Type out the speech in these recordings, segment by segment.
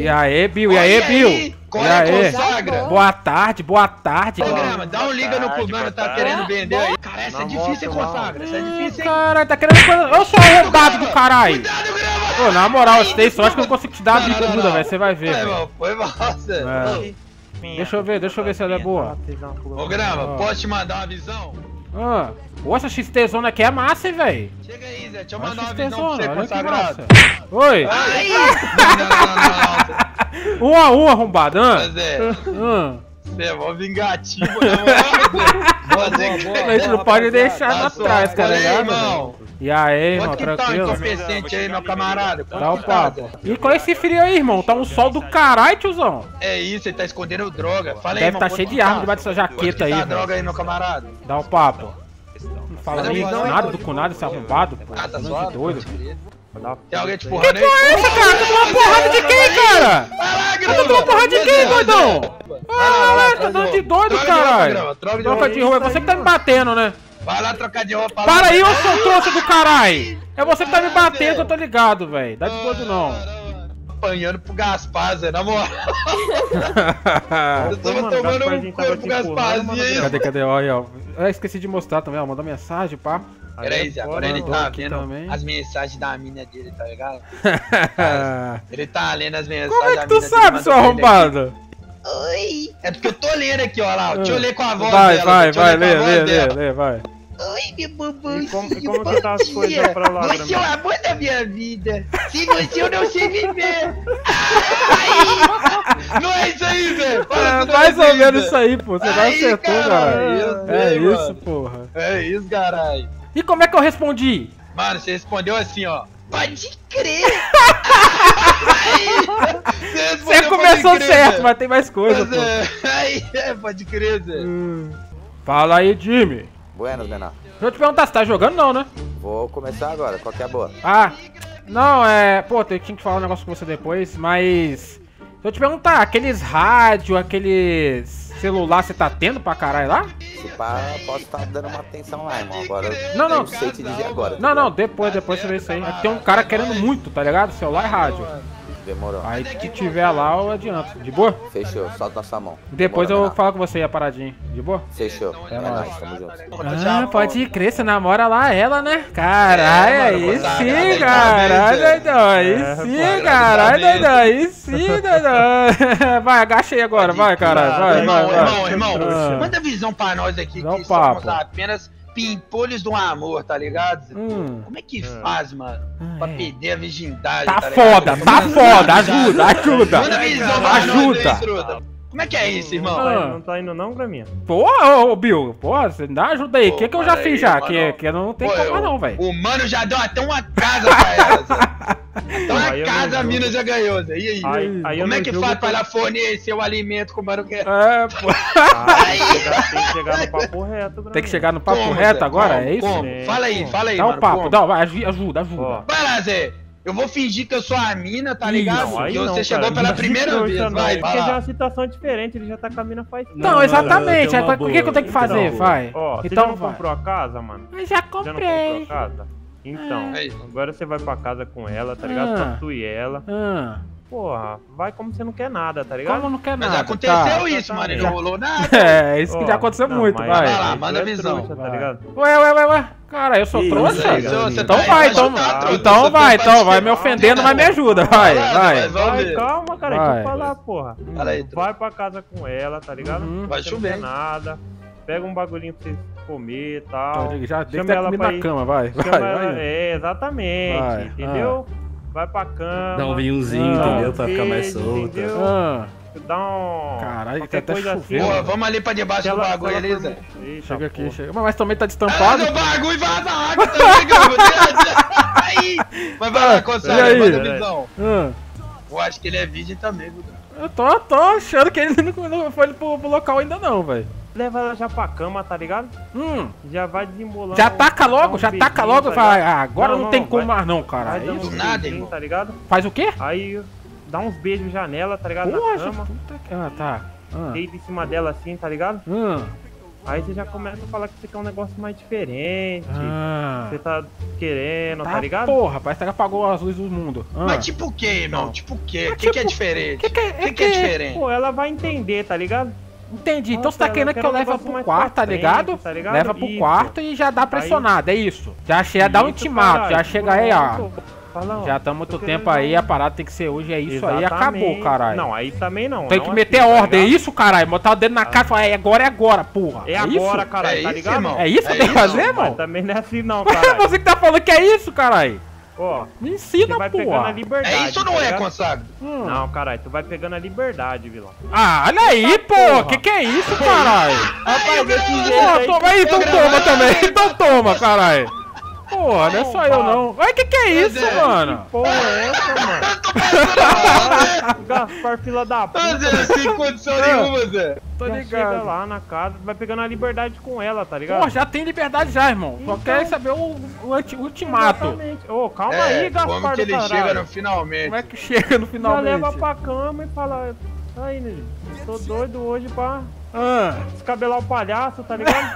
E aí, Bill? E aí, Bill? Qual E é, aí? consagra? Boa tarde, boa tarde. Ô, Grama, dá um liga no cubano, tá querendo vender aí. Cara, essa é difícil, hein, consagra? Essa é difícil, hein? Caralho, tá querendo coisa... Eu sou arrombado do caralho. Cuidado, Grama! Pô, na moral, eu tenho sorte que eu não consigo te dar a bica muda, velho. Você vai ver, Foi velho. mal, foi mal, Zé. É. Deixa eu ver se ela é boa. Ô, Grama, posso te mandar uma visão? Ah, pô, essa XT zona aqui é massa, hein, velho. Chega aí, Zé, deixa eu Olha mandar a uma XT visão pra você, zona, olha que consagrado. massa. Oi. Aí! Não, 1 a 1, arrombado, Mas Zé, Zé. você é mó vingativo, né, A gente não pode deixar pra trás, tá ligado? irmão? E aí, irmão, Quanto que tá o tranquilo? entorpecente aí, meu camarada? Dá o papo. E com esse frio aí, irmão? Tá um sol do caralho, tiozão. É isso, ele tá escondendo droga. Fala aí, Deve irmão. tá quanto cheio que de arma tá? debaixo dessa Quanto que jaqueta aí, tá a velho. droga aí, meu camarada? Dá o papo. Não fala Mas nem não, nada do com nada, esse arrombado, pô. Ah, tá Não suave? de doido. Tem alguém te empurrando aí? Essa cara, tá tomando porrada de quem, cara? Tá tomando porrada de quem, doidão? Ah, tá dando de doido, caralho. Troca de roupa, é você que tá me batendo, né? Vai lá trocar de roupa. Para aí, ô seu trouxa do caralho! É você que tá me batendo, que eu tô ligado, velho. Dá de doido não. Apanhando pro Gaspar, Zé, na moral. Eu tava mano, tomando Gasparzinho um tava coelho pro te empurrando, Gasparzinho mano. aí. Cadê? Olha, ó. Eu esqueci de mostrar também, ó. Mandou mensagem, pá. Peraí, Zé, agora ele mandou tá aqui vendo também. as mensagens da mina dele, tá ligado? Ele tá lendo as mensagens Como é da que tu mina dele, sabe, mandou seu pra ele arrombado? aqui. Oi! É porque eu tô lendo aqui, ó lá. Deixa eu ler com a voz Vai, dela. vai, deixa eu vai, ler com a voz dela. lê, vai. Oi, meu bombom. E como que tá as coisas pra lá, Você é o Grama? amor da minha vida. Sem você eu não sei viver. Ai! Não é isso aí, velho. É mais ou menos isso aí, pô. Você vai Aí, acertou, caralho, cara. É eu sei, isso, mano. porra. É isso, caralho. E como é que eu respondi? Mano, você respondeu assim, ó. Pode crer. Você começou certo, mas tem mais coisa, pô. Aí, pode crer, Zé. Fala aí, Jimmy. Buenas, Renan. Deixa eu te perguntar, você tá jogando não, né? Vou começar agora, qual que é a boa? Ah, não, pô, eu tinha que falar um negócio com você depois, mas... Deixa eu te perguntar, aqueles rádio, aqueles celular, você tá tendo pra caralho lá? Se pá, posso estar dando uma atenção lá, irmão. Agora eu Não, não. não sei te dizer agora. tá Não, não, ligado? depois você vê isso aí. É que tem um cara querendo muito, tá ligado? Celular e rádio. Demorou. Aí que tiver lá, eu adianto. De boa? Fechou, solta nossa mão. Depois Demorou, eu Renan. falo com você aí a paradinha. De boa? Fechou. É nóis. nóis, tamo junto. Ah, pode crer, você namora lá ela, né? Caralho, É, mano, aí tá, sim, tá caralho, bem, Zé. doidão. Aí sim, caralho, doidão. Aí sim, doidão. Vai, agacha aí agora, vai, caralho. Vai. Irmão, Ah. manda visão pra nós aqui Dá um que papo. somos apenas pimpolhos do amor, tá ligado? Zé? Como é que faz, mano? Pra perder a virgindade, Tá ligado? foda, tá foda. Ajuda. Manda visão pra nós aí, Ajuda. truta. Como é que é isso, irmão? Não tá indo não, Graminha? Porra, ô Bill, porra, você dá ajuda aí. O que eu já para fiz aí, já? mano. Que não tem Pô, como não, velho. O mano já deu até uma casa pra ela, Zé. Então Aí a eu casa não a mina jogo. já ganhou, Zé. E aí? Aí eu Como é não que jogo, faz pra tô- ela fornecer o alimento que o mano quer? Pô. Tem que chegar no papo reto, Graminha. Tem que chegar no papo Como, reto Zé? agora, Como? é isso? Como? É, Fala aí, Dá um mano. papo, como? dá, vai, ajuda. Ó. Vai lá, Zé. Eu vou fingir que eu sou a mina, tá ligado? Não, aí E você não, chegou cara, pela não primeira trouxa, vez. não, Vai, porque já é vai uma lá. situação diferente, ele já tá caminhando faz tempo. Não, exatamente. tem uma O que eu tenho que fazer? Então, Vai. Ó, você já Então não vai. comprou a casa, mano? Eu já Já não comprou comprei. a casa? Então, Aí. agora você vai pra casa com ela, tá ligado? Só tu e ela. Porra, vai como você não quer nada, tá ligado? Como não quer Mas nada? aconteceu tá. isso, mano. E Já- não rolou nada. É, isso que Ó, já aconteceu não, muito, mas- vai. Vai lá, aí manda tu é visão. trouxa, tá ligado? Ué. Cara, eu sou Que trouxa? isso, você Então tá vai, aí, então. você tá trouxa, Então você vai, tá então. Vai participando. me ofendendo, mas me ajuda. Vai. Vamos Vai, ver. calma, cara, Vai. deixa eu falar, porra. Fala aí, Vai pra casa com ela, tá ligado? Vai Você não chover, quer hein? nada. Pega um bagulhinho pra você comer e tal. Já deixa Chama até ela comigo pra na ir. cama, vai. Chama ela, exatamente, Vai, entendeu? Vai pra cama. Dá um vinhozinho, Ah, entendeu? Pra ficar mais beijo, solta. entendeu? Ah, Dá um. Caralho, qualquer tá até coisa chovendo. Pô, Meu. vamos ali pra debaixo Se do ela- se bagulho ela ali, for- Zé. Eita, chega aqui, porra. chega. Mas também tá Ah, destampado. o bagulho e vaza a água também, cara. Aí. Mas vai lá, E aí? Conselho, manda visão. Ah, Eu acho que ele é virgem também, viu? eu tô achando que ele não foi pro local ainda não, velho. Leva ela já pra cama, tá ligado? Já vai desembolando. Já taca dá logo, uns já taca beijinhos, logo. tá Vai. ligado? Ah, agora não tem como vai- mais não, cara. Vai É dando isso? uns Do nada, beijinhos, irmão. tá ligado? Faz o quê? Aí dá uns beijos janela, tá ligado? Na Poxa, cama. puta que... Ah, tá. Deita em cima dela assim, tá ligado? Aí você já começa a falar que você quer um negócio mais diferente. Você tá querendo, tá ligado? Porra, parece que ela apagou as luzes do mundo. Mas tipo o que, irmão? Tipo o quê? O que é diferente? O que é diferente? Pô, ela vai entender, tá ligado? Entendi, então você tá querendo que eu leve pro quarto, tá ligado? Leva pro quarto e já dá pressionada, é isso. Já chega, dá um ultimato, já chega aí, ó. Já tá muito tempo aí, a parada tem que ser hoje, é isso aí, acabou, caralho. Não, aí também não. Tem que meter ordem, é isso, caralho? Botar o dedo na cara e falar, é agora, porra. É agora, caralho, tá ligado? É isso que tem que fazer, irmão? Também não é assim não, caralho. Você que tá falando que é isso, caralho. Ó, me ensina, vai pegando a liberdade. É isso ou não é, Consagro? Não, caralho, tu vai pegando a liberdade, vilão. Ah, olha aí, pô, que é isso, caralho? Rapaz, desse jeito aí... Então toma também, então toma, caralho. Porra, não é só eu não. Olha que é isso, mano? Que porra é essa, mano? Gaspar, fila da puta. Zé, sem condição nenhuma, Zé. Tô ligado. Chega lá na casa, vai pegando a liberdade com ela, tá ligado? Pô, já tem liberdade já, irmão. Só quer saber o ultimato. Exatamente. Ô, calma aí, Gaspar, como que ele chega no finalmente? Como é que chega no finalmente? Já leva pra cama e fala... Aí, Nili, tô doido hoje pra descabelar o palhaço, tá ligado?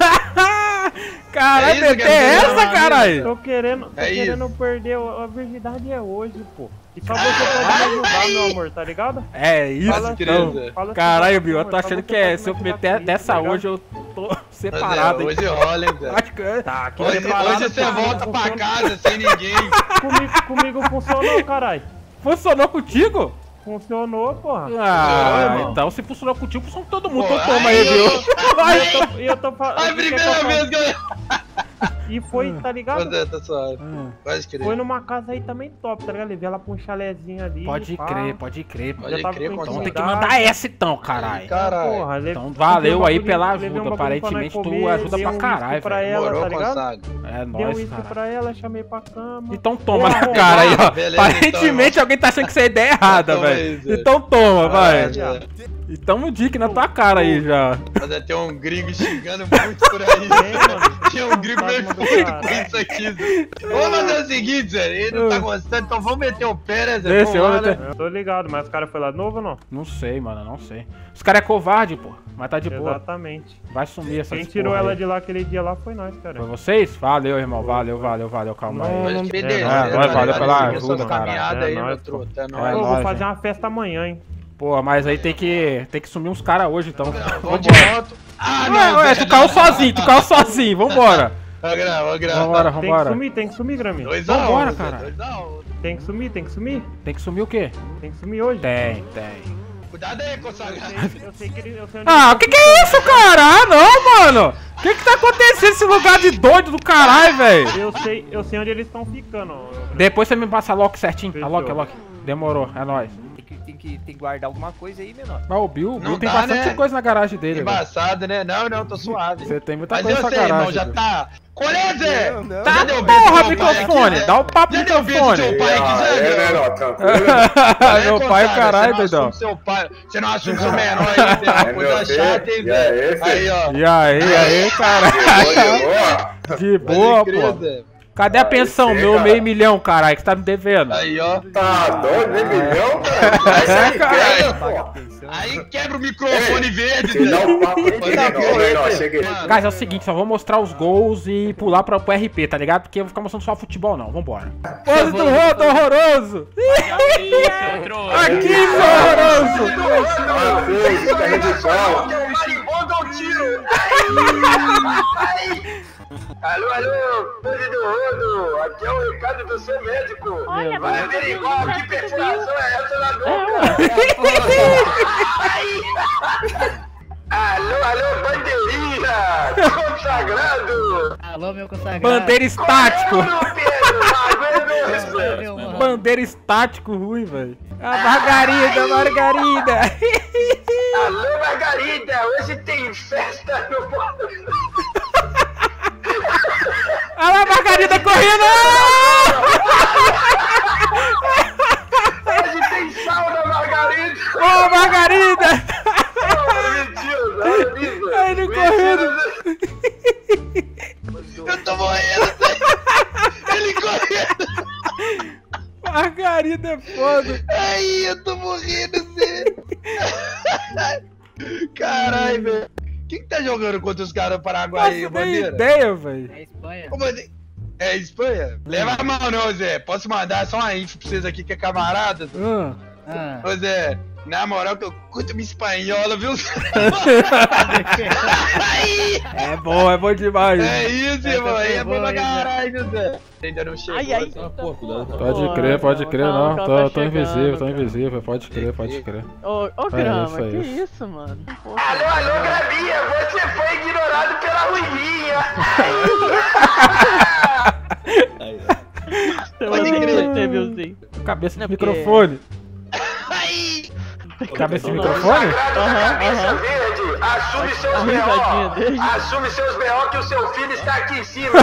Caralho, é essa, caralho? Tô querendo perder a virgindade hoje, pô. E só você pode me ajudar, meu amor, tá ligado? É isso, então. Caralho, Bill, eu tô achando que se eu meter dessa hoje, eu tô separado. Hoje rola, hein, Zé? Tá, aqui hoje você volta pra casa sem ninguém. Comigo funcionou, caralho. Funcionou contigo? Funcionou, porra. Então se funcionou contigo, funciona com todo mundo. Então toma aí, viu? E eu tô falando. A primeira vez que eu... E foi, tá ligado? Tá suave. Foi numa casa aí também top, tá ligado? Levei ela pra um chalezinho ali. Pode crer. Então tem que mandar essa então, caralho. Porra, então valeu aí pela ajuda. Aparentemente tu ajuda pra caralho, velho. Tá ligado? É nóis, dei um uísque pra ela, chamei pra cama. Então toma na cara aí, ó. Aparentemente alguém tá achando que isso é ideia errada, velho. Então toma, vai. E tamo dick na tua cara aí já. Mas tem um gringo xingando muito por aí. Tinha um gringo perfeito com isso aqui. Vamos fazer o seguinte, Zé. Ele não tá gostando, então vamos meter o pé, né, Zé? Deixa eu, né? Tô ligado, mas o cara foi lá novo ou não? Não sei, mano, não sei. Os caras é covarde, pô. Mas tá de boa. Exatamente. Vai sumir essa Quem tirou ela de lá aquele dia lá foi nós, cara. Foi vocês? Valeu, irmão. Valeu. Calma aí. Valeu pela ajuda, cara. Eu vou fazer uma festa amanhã, hein. Pô, mas aí tem que sumir uns caras hoje, então. Vamos de moto. Ué, tu caiu sozinho, vambora. Vambora. Tem que sumir, Graminha. Vambora, cara. Tem que sumir. Tem que sumir o quê? Tem que sumir hoje. Tem. Cuidado aí, consagrado. Eu sei onde o que é isso, cara? Ah, não, mano. O que tá acontecendo nesse lugar de doido do caralho, velho? Eu sei onde eles estão ficando. Depois você me passa a lock certinho. A lock. Demorou, é nóis. Tem que guardar alguma coisa aí, menor. Mas o Bill tem bastante coisa na garagem dele, velho. Embaçado, né? Não, tô suave. Você tem muita coisa na garagem. Mas irmão, já tá... Colhe, Zé! Tá, porra, microfone! Dá o papo no microfone! Meu pai, o caralho, doidão. Você não assume seu menor aí, é uma coisa chata, hein, Zé? Aí, ó. E aí, caralho. De boa, pô. Cadê a pensão? Meu meio milhão, caralho, que você tá me devendo. Aí, ó. Tá doido, meio milhão, cara? Aí quebra o microfone verde, Zé. Dá um papo aí, cheguei. Guys, é o seguinte, só vou mostrar os gols e pular pro RP, tá ligado? Porque eu vou ficar mostrando só futebol, não. Vambora. Pose do rodo horroroso! Aqui, horroroso! Alô, Pose do Rodo, aqui é o Ricardo do seu médico. Olha, vai averiguar que perfuração é essa na boca. Alô, bandeirinha, consagrado. Alô, meu consagrado. Bandeira estático. Pedro, bandeira estático ruim, velho. A Margarida. Alô, Margarida, hoje tem festa no Porto. Olha lá a Margarida correndo! Hoje tem sauna, Margarida! Ô, Margarida! Ele correndo! Eu tô morrendo! Ele correndo! Margarida é foda! Ai, eu tô morrendo, Zé! Caralho, velho! Quem tá tá jogando contra os caras do Paraguai, Bandeira? Ideia, velho. É Espanha. É Espanha? Leva a mão não, Zé. Posso mandar só uma info pra vocês aqui que é camarada? Ô Zé, na moral que eu curto minha espanhola, viu? É bom demais. É isso, irmão. Aí é bom pra caralho, Zé. Ainda não chegou. Pode crer, não. Tô invisível, pode crer. Ô, Grama, que isso, mano? Alô, Gravinha, você foi ignorado pela Ruivinha. Pode crer. Cabeça de microfone. Cabeça de microfone? Verde, assume seus B.O. Assume seus B.O. que o seu filho está aqui em cima.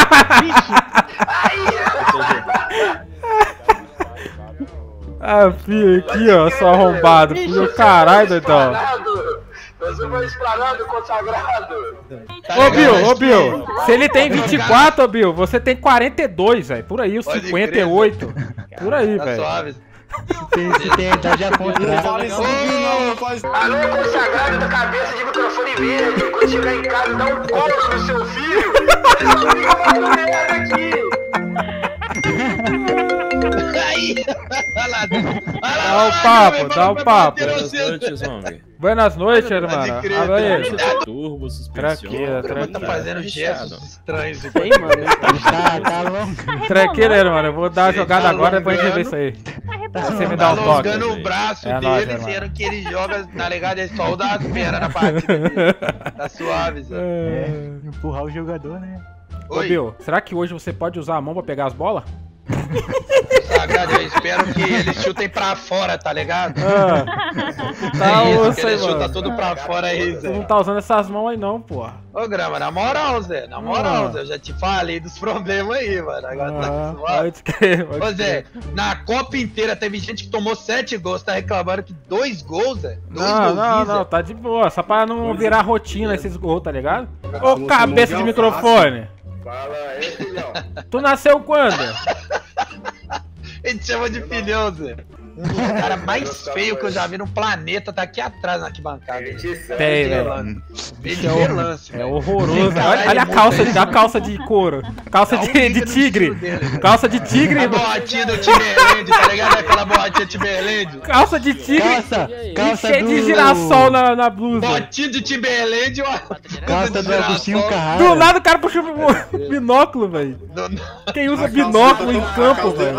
Ah, filho, aqui ó, só arrombado. Filho, caralho, doidão. Eu sou meu esplanado consagrado. Ô Bill, se ele tem 24, ô Bill, você tem 42, velho. Por aí, os 58. Por aí, velho. Se tem a idade a contrário. Alô, consagrado da cabeça de microfone verde. Quando chegar em casa, dá um couro no seu filho. Ele só fica falando merda aqui. Dá o papo. Buenas noites, homem. Buenas noites, irmão. Turbo, suspensão. Tá fazendo gestos estranhos. Sei, mano. Tá longo. Tranquilo, irmão. Eu vou dar a jogada agora, depois a gente vê isso aí. Você me dá um toque. Alongando o braço dele, sendo que ele joga, tá ligado? Ele só dá as pernas na partida dele. Tá suave, Zé. Empurrar o jogador, né? Ô, Bill, será que hoje você pode usar a mão pra pegar as bolas? Sagrado, eu espero que eles chutem pra fora, tá ligado? Tá, que eles chutam tudo pra fora aí, Zé. Você não tá usando essas mãos aí não, porra. Ô, Grama, na moral, Zé, eu já te falei dos problemas aí, mano. Agora tá suave. Pode crer, Ô, Zé, na Copa inteira teve gente que tomou 7 gols, tá reclamando que 2 gols, Zé? Não, tá de boa, só pra não virar rotina esses gols, tá ligado? Ô, cabeça de microfone. Fala aí, filhão. Tu nasceu quando? Ele te chama de filhão, Zé. O cara mais feio que eu já vi no planeta tá aqui atrás na arquibancada. Tem, velho. É horroroso. Olha a calça de couro. Calça de tigre. Calça de tigre. A botinha do Timberland, tá ligado? Aquela botinha Timberland. Calça de tigre. Cheio de girassol na blusa. Botinha de Timberland, ó. Calça do Agostinho Carrara. Do lado o cara puxa o binóculo, velho. Quem usa binóculo em campo, velho?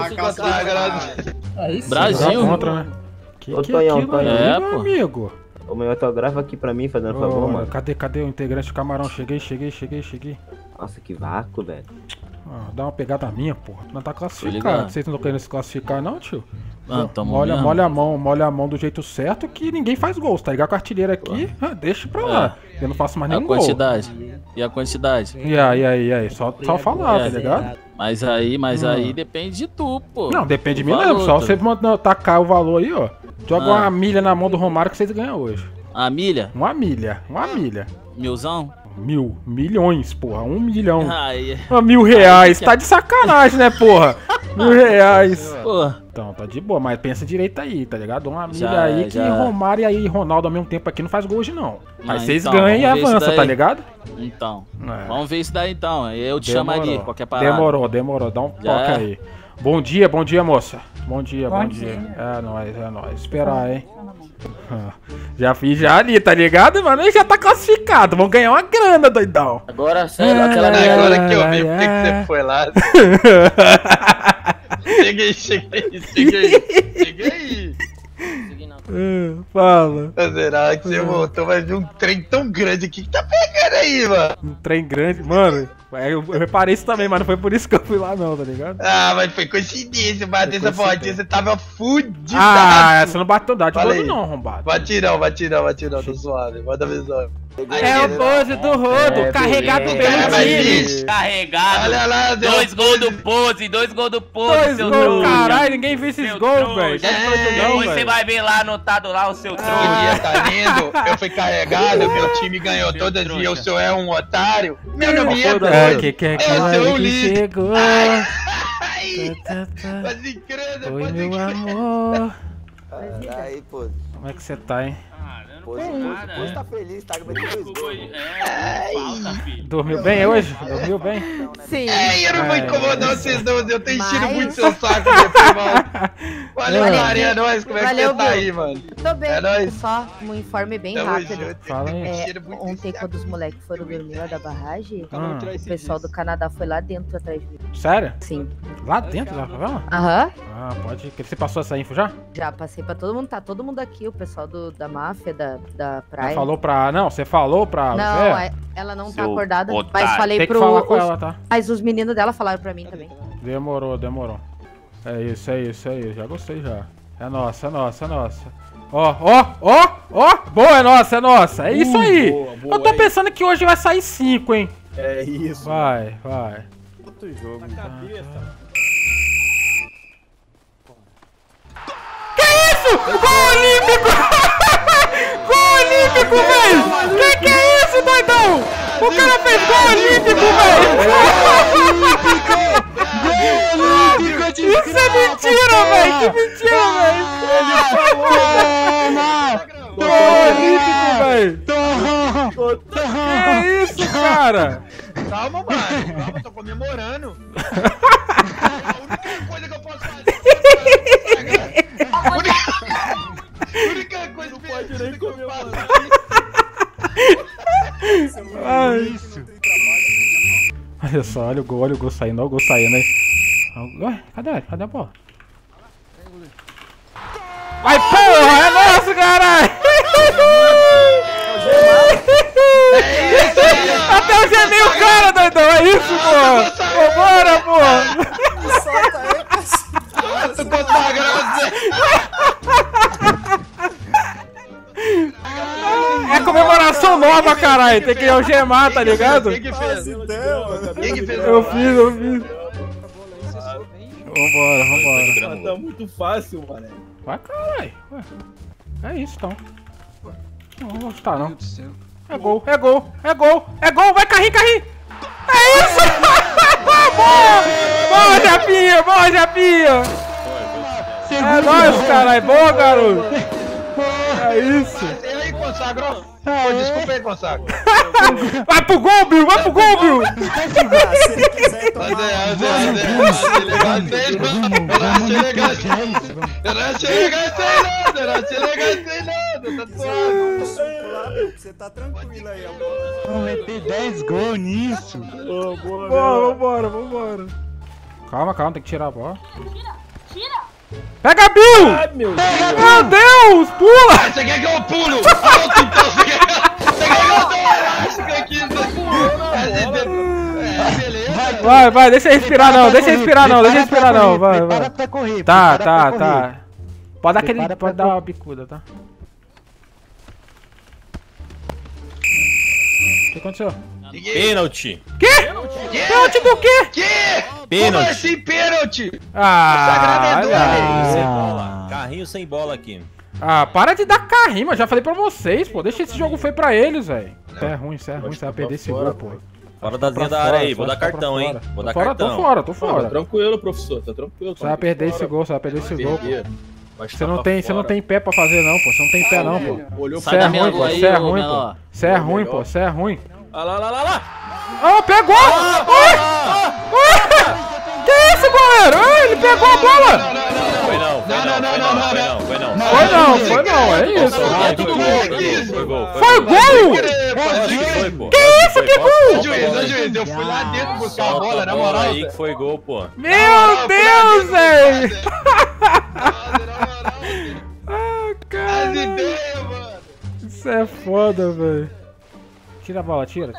Brasil. Contra, né? Que Tonhão, É, meu pô. amigo? O meu autografa aqui pra mim, fazendo favor, mano. Cadê o integrante do camarão? Cheguei. Nossa, que vácuo, velho. Dá uma pegada minha, porra. Tu não tá classificado. Vocês não estão querendo se classificar, não, tio? Molha a mão do jeito certo que ninguém faz gols, tá ligado? Com a artilheira aqui, deixa pra lá. Eu não faço mais nenhum gol. E a quantidade? E aí? Só falar, tá ligado? Mas aí depende de tu, pô. Não, depende de mim mesmo. Só você tacar o valor aí, ó. Joga uma milha na mão do Romário que vocês ganham hoje. A milha? Uma milha. Milzão? Milhões, porra. 1 milhão. Ai. R$1.000. Tá de sacanagem, né, porra? R$1.000. Porra. Então, tá de boa, mas pensa direito aí, tá ligado? Uma milha Já aí é, que já é. Romário e aí Ronaldo ao mesmo tempo aqui não faz gol hoje, não. Mas vocês então, ganham e vamos ver isso avançam, daí. tá ligado? Então, É. vamos ver isso daí então. Eu te chamo ali, qualquer parada. Demorou. Dá um toque é? aí. Bom dia, moça. Bom dia. É nóis. Esperar, hein? Já fiz já ali, tá ligado? Mano, ele já tá classificado. Vamos ganhar uma grana, doidão. Agora, sério, aquela Agora que eu vi por que você foi lá. Cheguei aí. Fala. Será que você voltou? Vai vir um trem tão grande aqui que tá pegando aí, mano. Um trem grande, mano. Eu reparei isso também, mas não foi por isso que eu fui lá não, tá ligado? Ah, mas foi coincidência, bater essa portinha, você tava fudido. Você não bateu dado de novo não, arrombado. Bate não, tô suave, manda visão. É o pose do Rodo, carregado pelo time. Carregado. Olha lá, 2 gols do Pose, 2 gols do Pose, 2 seu gols, trouxa. caralho, ninguém viu esses gols, velho. Depois você vai ver lá anotado lá o seu trouxa. Tá lindo? Eu fui carregado, meu time ganhou todas e o senhor é um otário. Meu nome é Pose. Que é aquela que chegou. Pode crer, Oi, meu amor. Aí, pô. Como é que você tá, hein? Hoje tá feliz, tá? Falta, filho. Dormiu bem hoje? Dormiu bem? Sim. Eu não vou incomodar vocês não, eu tô enchendo muito seu saco, meu irmão. Valeu, Maria, é nóis, como é que você tá aí, mano? Tô bem, É nóis. só um informe bem Tamo rápido. junto. Fala aí. Ontem, quando os moleques foram dormir lá da barragem, o pessoal do Canadá foi lá dentro atrás de mim. Sério? Sim. Lá dentro da favela? Aham. Ah, pode ir. Você passou essa info já? Já passei pra todo mundo, tá todo mundo aqui, o pessoal da máfia, da praia. Falou pra... Não, você falou pra... Não, Zé? ela não tá Seu acordada, mas otário. falei Tem que pro... falar com ela, tá? Mas os meninos dela falaram pra mim também. Demorou, demorou. É isso, é isso, é isso. Já gostei já. É nossa, é nossa, é nossa. Ó, ó, ó, ó. Boa, é nossa, é nossa. É isso aí. Boa, Eu tô pensando que hoje vai sair 5, hein? É isso. Vai, vai. Outro jogo. Na cabeça. Que isso? Gol olímpico! Gol olímpico, velho! Que é isso, doidão? O cara fez gol olímpico, velho! Isso é mentira, velho! Que mentira, velho! Gol olímpico, velho! Que isso, cara? Calma, mano. Calma, tô comemorando. A única coisa que eu posso fazer A única coisa que eu faço Isso. Olha só, olha o gol saindo, olha o gol saindo aí. Ué, cadê a bola? Vai, porra, é nosso, caralho! Até eu gemei o cara, doidão, é isso, pô! Vambora, pô! Solta aí, parceiro! Tu consagra É comemoração nova, caralho! Tem que algemar, tá ligado? Quem que fez? Quem que fez? Eu fiz. Vambora. Tá muito fácil, mano. Vai, caralho. É isso, então. Não vou gostar, não. É gol, vai, carrinho! É isso! Boa, Japinha! É nóis, caralho, boa, garoto! É isso! E aí, consagrou? Pô, desculpa aí, consagro. Vai pro gol, Bill! Eu não achei legal, tá suave. Você tá tranquilo aí, amor. Vamos meter 10 gols nisso. Vambora. Calma, tem que tirar a bola. Tira! Pega, Bill! Ai, meu Deus! Pula! Você quer que eu pulo? Alto, então, você quer que eu aqui? Vai, deixa eu respirar não, vai. Para pra correr. Tá. Pode dar uma bicuda, tá? O que aconteceu? Pênalti. Quê? Pênalti do quê? Como assim, pênalti? Sem bola. Carrinho sem bola aqui. Para de dar carrinho, mas já falei pra vocês, pô. Deixa esse jogo feio pra eles, velho. Isso é ruim, você vai perder esse gol, pô. Fora da linha da área aí, vou dar cartão, hein? Vou dar cartão. Tô fora. Tá tranquilo, professor, tá tranquilo. Você vai perder esse gol, pô. Você não tem pé pra fazer não, pô. Você não tem pé não, pô. Você é ruim, pô. Você é ruim. Olha lá. Ah, pegou! Que isso, goleiro? Ele pegou a bola! Foi não. Foi não, é isso. Foi gol. Foi gol? Que isso, que gol? Juiz, eu fui lá dentro buscar a bola, na moral. Aí que foi gol, pô. Meu Deus, velho! Ah, cara. Isso é foda, velho. Tira a bola, tira.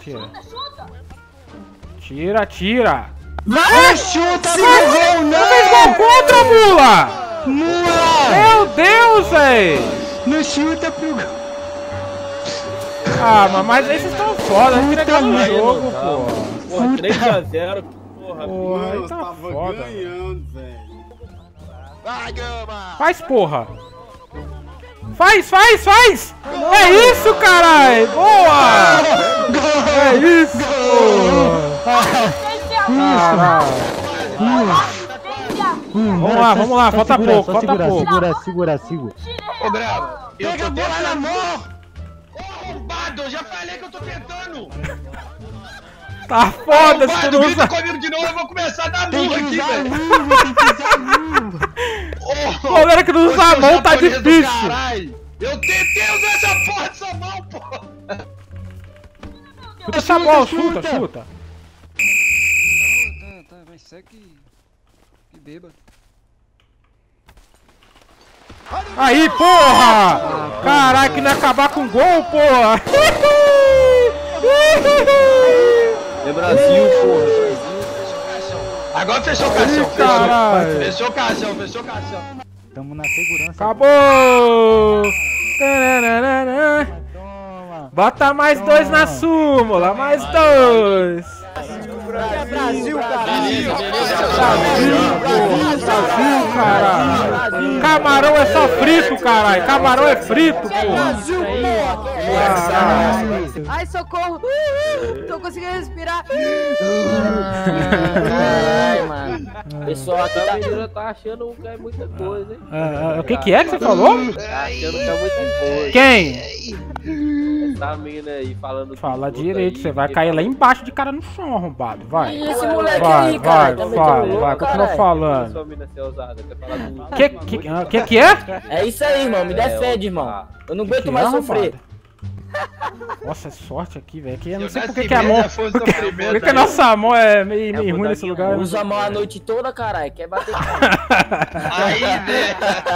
Tira. Vai, chuta, não fez gol contra, mula! Meu Deus, velho! Não chuta pro gol. Mas aí vocês estão foda, vai entregar no jogo, pô. Porra, 3x0, porra, aí tá foda. Ganhando, velho. Vai, Gama! Faz, porra! Faz! É isso, caralho! Boa! É isso! Caralho! Vamos lá, falta pouco. Segura. Ô, Grava, Pega a bola na mão! Ô, arrombado, eu já falei que eu tô tentando! Tá foda, se tu não usa... comigo de novo, eu vou começar a dar murro aqui, velho! Tem que usar luva! Galera que não usa a mão tá difícil! Eu tentei usar essa porra dessa mão, porra! Chuta essa bola, chuta! Tá, mas segue que beba. Aí, porra! Caraca, não ia acabar com gol, porra! É Brasil, porra. Agora fechou o caixão, fechou o caixão. Tamo na segurança. Acabou! Bota mais 2 na súmula, mais 2! É Brasil, cara! Brasil, caralho! Camarão é só frito, caralho! Camarão é frito, porra! Ai, socorro! Tô conseguindo respirar! Caralho, mano. O pessoal aqui tá achando que é muita coisa, hein? O que é que você falou? Tá achando que é muita coisa. Quem? Essa mina aí falando. Fala direito, você vai cair lá embaixo de cara no chão, arrombado. Vai. E esse moleque aí, cara? Vai, continua falando. Que é? É isso aí, irmão. Me defende, irmão. Eu não aguento mais sofrer. Nossa, é sorte aqui, velho. Eu não sei porque que a mão. Porque a nossa mão é meio ruim nesse lugar. Usa a mão a noite toda, caralho. Quer bater. Aí, velho.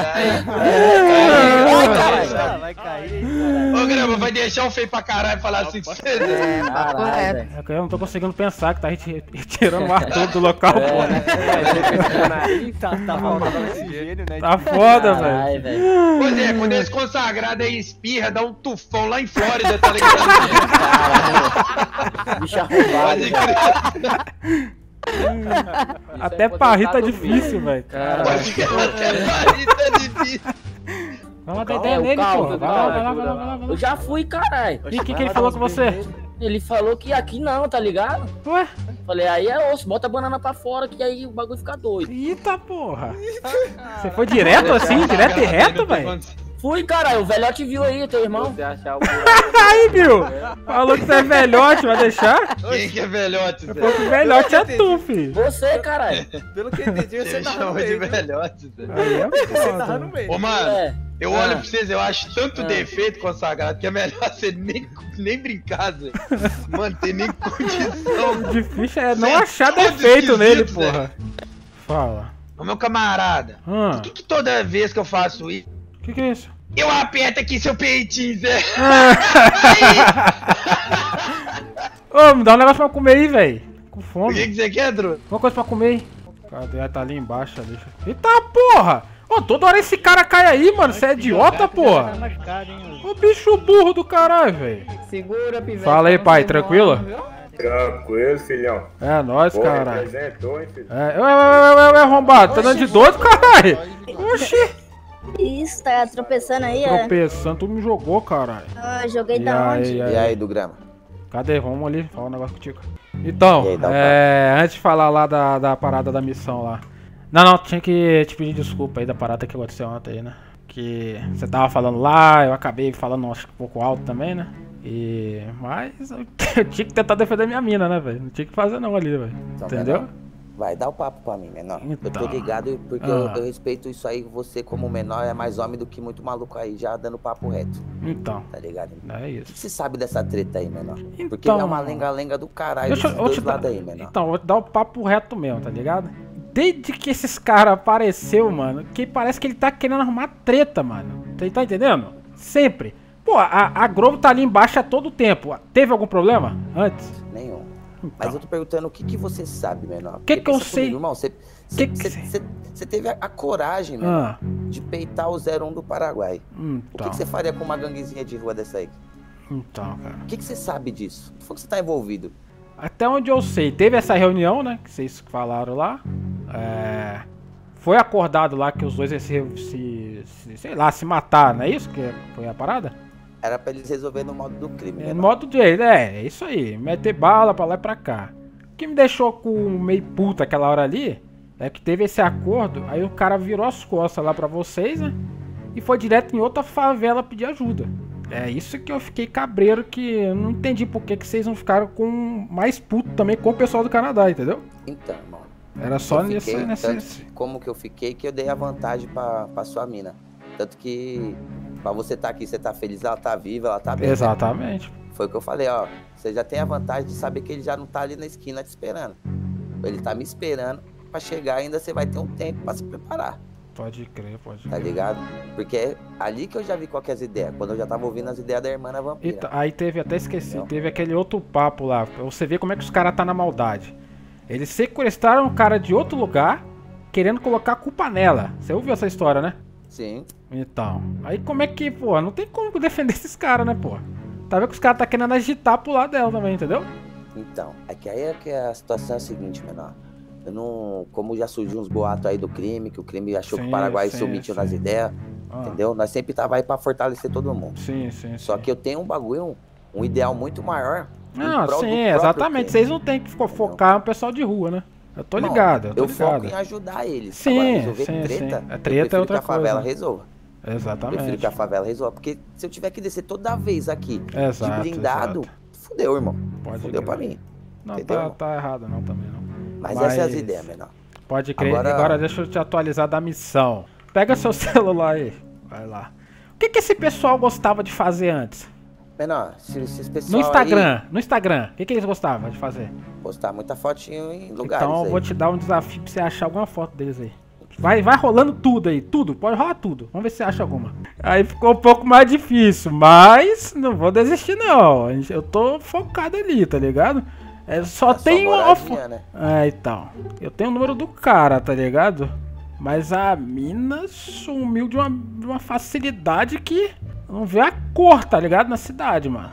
Vai cair. Ô, Grama, vai deixar o feio pra caralho falar assim com você, né? Eu não tô conseguindo pensar que tá retirando o ar todo do local, porra. Tá foda, velho. Pois é, quando esse consagrado aí espirra, dá um tufão lá em Flórida, tá ligado? Bicho arrombado. Até pra rir tá difícil, velho. Até pra rir tá difícil. Vamos dar ideia nele, pô. Vai lá. Eu já fui, caralho. E o que ele falou com você? Ele falou que aqui não, tá ligado? Ué? Falei, aí é osso, bota a banana pra fora que aí o bagulho fica doido. Eita porra. Você foi direto assim? Direto e reto, velho? Fui, caralho. O velhote viu aí, teu irmão. Aí, viu? Falou que você é velhote, vai deixar? Quem que é velhote, Zé? O velhote é tu, filho. Você, caralho. Pelo que eu entendi, você tá no meio. de velhote, Zé. Aí é você tá no meio. Ô, mano, eu olho pra vocês, eu acho tanto defeito consagrado que é melhor você nem brincar, Zé. Mano, tem nem condição. O difícil é não achar defeito nele, porra. Fala. Ô, meu camarada, por que toda vez que eu faço isso... Que é isso? Eu aperto aqui seu peitinho, Zé. Ô, me dá um negócio pra comer aí, velho. Com fome. O que você quer, Dru? Uma coisa pra comer aí. Cadê? Tá ali embaixo, ali. Eita porra! Ô, toda hora esse cara cai aí, mano. Você é idiota, porra. Ô, bicho burro do caralho, velho. Segura, pivete. Fala aí, pai. Tranquilo? Tranquilo, filhão. É nóis, caralho. Apresentou, hein, filho? Ué, arrombado. Tá dando de doido, caralho? Oxi. Isso, tá tropeçando aí, Tropeçando, tu me jogou, caralho. Ah, joguei da onde? E aí, do Grama? Cadê? Vamos ali, falar um negócio contigo. Então, antes de falar lá da parada da missão lá. Não, tinha que te pedir desculpa aí da parada que aconteceu ontem aí, né? Que você tava falando lá, eu acabei falando acho que um pouco alto também, né? Mas eu tinha que tentar defender minha mina, né, velho? Não tinha que fazer não ali, velho. Então, entendeu? Menor, vai, dá o papo pra mim, menor. Então. Eu tô ligado porque eu respeito isso aí. Você, como menor, é mais homem do que muito maluco aí, já dando papo reto. Então. Tá ligado? É isso. O que você sabe dessa treta aí, menor? Então, porque é uma lenga-lenga do caralho dos dois lados aí, menor. Então, vou te dar o papo reto mesmo, tá ligado? Desde que esses caras apareceu, mano, que parece que ele tá querendo arrumar treta, mano. Você tá entendendo? Sempre. Pô, a Globo tá ali embaixo a todo tempo. Teve algum problema antes? Nenhum. Então. Mas eu tô perguntando o que você sabe, menor. O que eu sei? Comigo, irmão, você teve a coragem, menor, de peitar o 01 do Paraguai. O que você faria com uma ganguezinha de rua dessa aí? Então, cara. O que você sabe disso? O que foi que você tá envolvido? Até onde eu sei, teve essa reunião, né, que vocês falaram lá. Foi acordado lá que os dois iam sei lá, se matar, não é isso que foi a parada? Era pra eles resolverem no modo do crime, né? No modo de é isso aí, meter bala pra lá e pra cá. O que me deixou com meio puta aquela hora ali, é que teve esse acordo, aí o cara virou as costas lá pra vocês, né? e foi direto em outra favela pedir ajuda. É isso que eu fiquei cabreiro, que eu não entendi por que vocês não ficaram com mais puto também com o pessoal do Canadá, entendeu? Então, irmão. Era só nesse... Como que eu fiquei, que eu dei a vantagem pra sua mina. Tanto que pra você tá aqui, você tá feliz, ela tá viva, ela tá bem. Exatamente. Né? Foi o que eu falei, ó. Você já tem a vantagem de saber que ele já não tá ali na esquina te esperando. Ele tá me esperando pra chegar, ainda você vai ter um tempo pra se preparar. Pode crer, pode crer. Tá ligado? Porque é ali que eu já vi qual que é as ideias, quando eu já tava ouvindo as ideias da irmã na vampira. Aí teve, até esqueci, teve aquele outro papo lá, pra você ver como é que os caras tá na maldade. Eles sequestraram um cara de outro lugar, querendo colocar a culpa nela. Você ouviu essa história, né? Sim. Então, aí como é que, pô, não tem como defender esses caras, né, pô? Tá vendo que os caras tá querendo agitar pro lado dela também, entendeu? Então, é que aí é que a situação é a seguinte, menor. Eu não... Como já surgiu uns boatos aí do crime, que o crime achou que o Paraguai se omitiu nas ideias, entendeu? Nós sempre tava aí pra fortalecer todo mundo. Sim. Só que eu tenho um bagulho, um ideal muito maior. Não, sim, exatamente. Vocês não tem que focar no pessoal de rua, né? Eu tô ligado, eu foco em ajudar eles. Sim, agora, resolver treta, a treta é outra coisa. Que a favela resolva. Exatamente. Eu prefiro que a favela resolva, porque se eu tiver que descer toda vez aqui, exato, de blindado, fudeu, irmão. Fudeu pra mim. Não, tá errado não, também não. Mas essas são as ideias, menor. Pode crer. Agora deixa eu te atualizar da missão. Pega seu celular aí. Vai lá. O que esse pessoal gostava de fazer antes? Menor, esses pessoal no Instagram, aí, no Instagram, o que eles gostavam de fazer? Postar muita fotinho em lugares. Então eu vou aí. te dar um desafio pra você achar alguma foto deles aí. Vai rolando tudo aí, tudo, pode rolar tudo. Vamos ver se você acha alguma. Aí ficou um pouco mais difícil, mas não vou desistir não. Eu tô focado ali, tá ligado? Só tem uma... né? Então. Eu tenho o número do cara, tá ligado? Mas a mina sumiu de uma facilidade que não vê a cor, tá ligado? Na cidade, mano.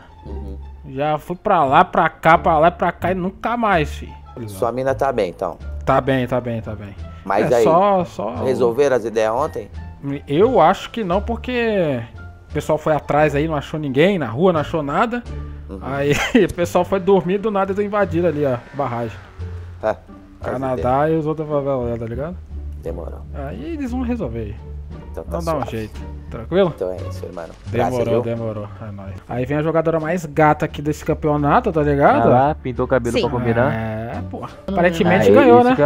Já fui pra lá, pra cá, pra lá e pra cá e nunca mais, filho. Sua mina tá bem, então? Tá bem. Mas aí, só resolveram as ideias ontem? Eu acho que não, porque o pessoal foi atrás aí, não achou ninguém, na rua não achou nada. Aí o pessoal foi dormir, do nada eles invadiram ali a barragem. Canadá e os outros favelas, tá ligado? Demorou. Aí eles vão resolver aí. Então tá dar um jeito. Tranquilo? Então é isso, irmão. Demorou. É nóis. Aí vem a jogadora mais gata aqui desse campeonato, tá ligado? Ah, pintou o cabelo pra combinar. Pô. Aparentemente ganhou, né?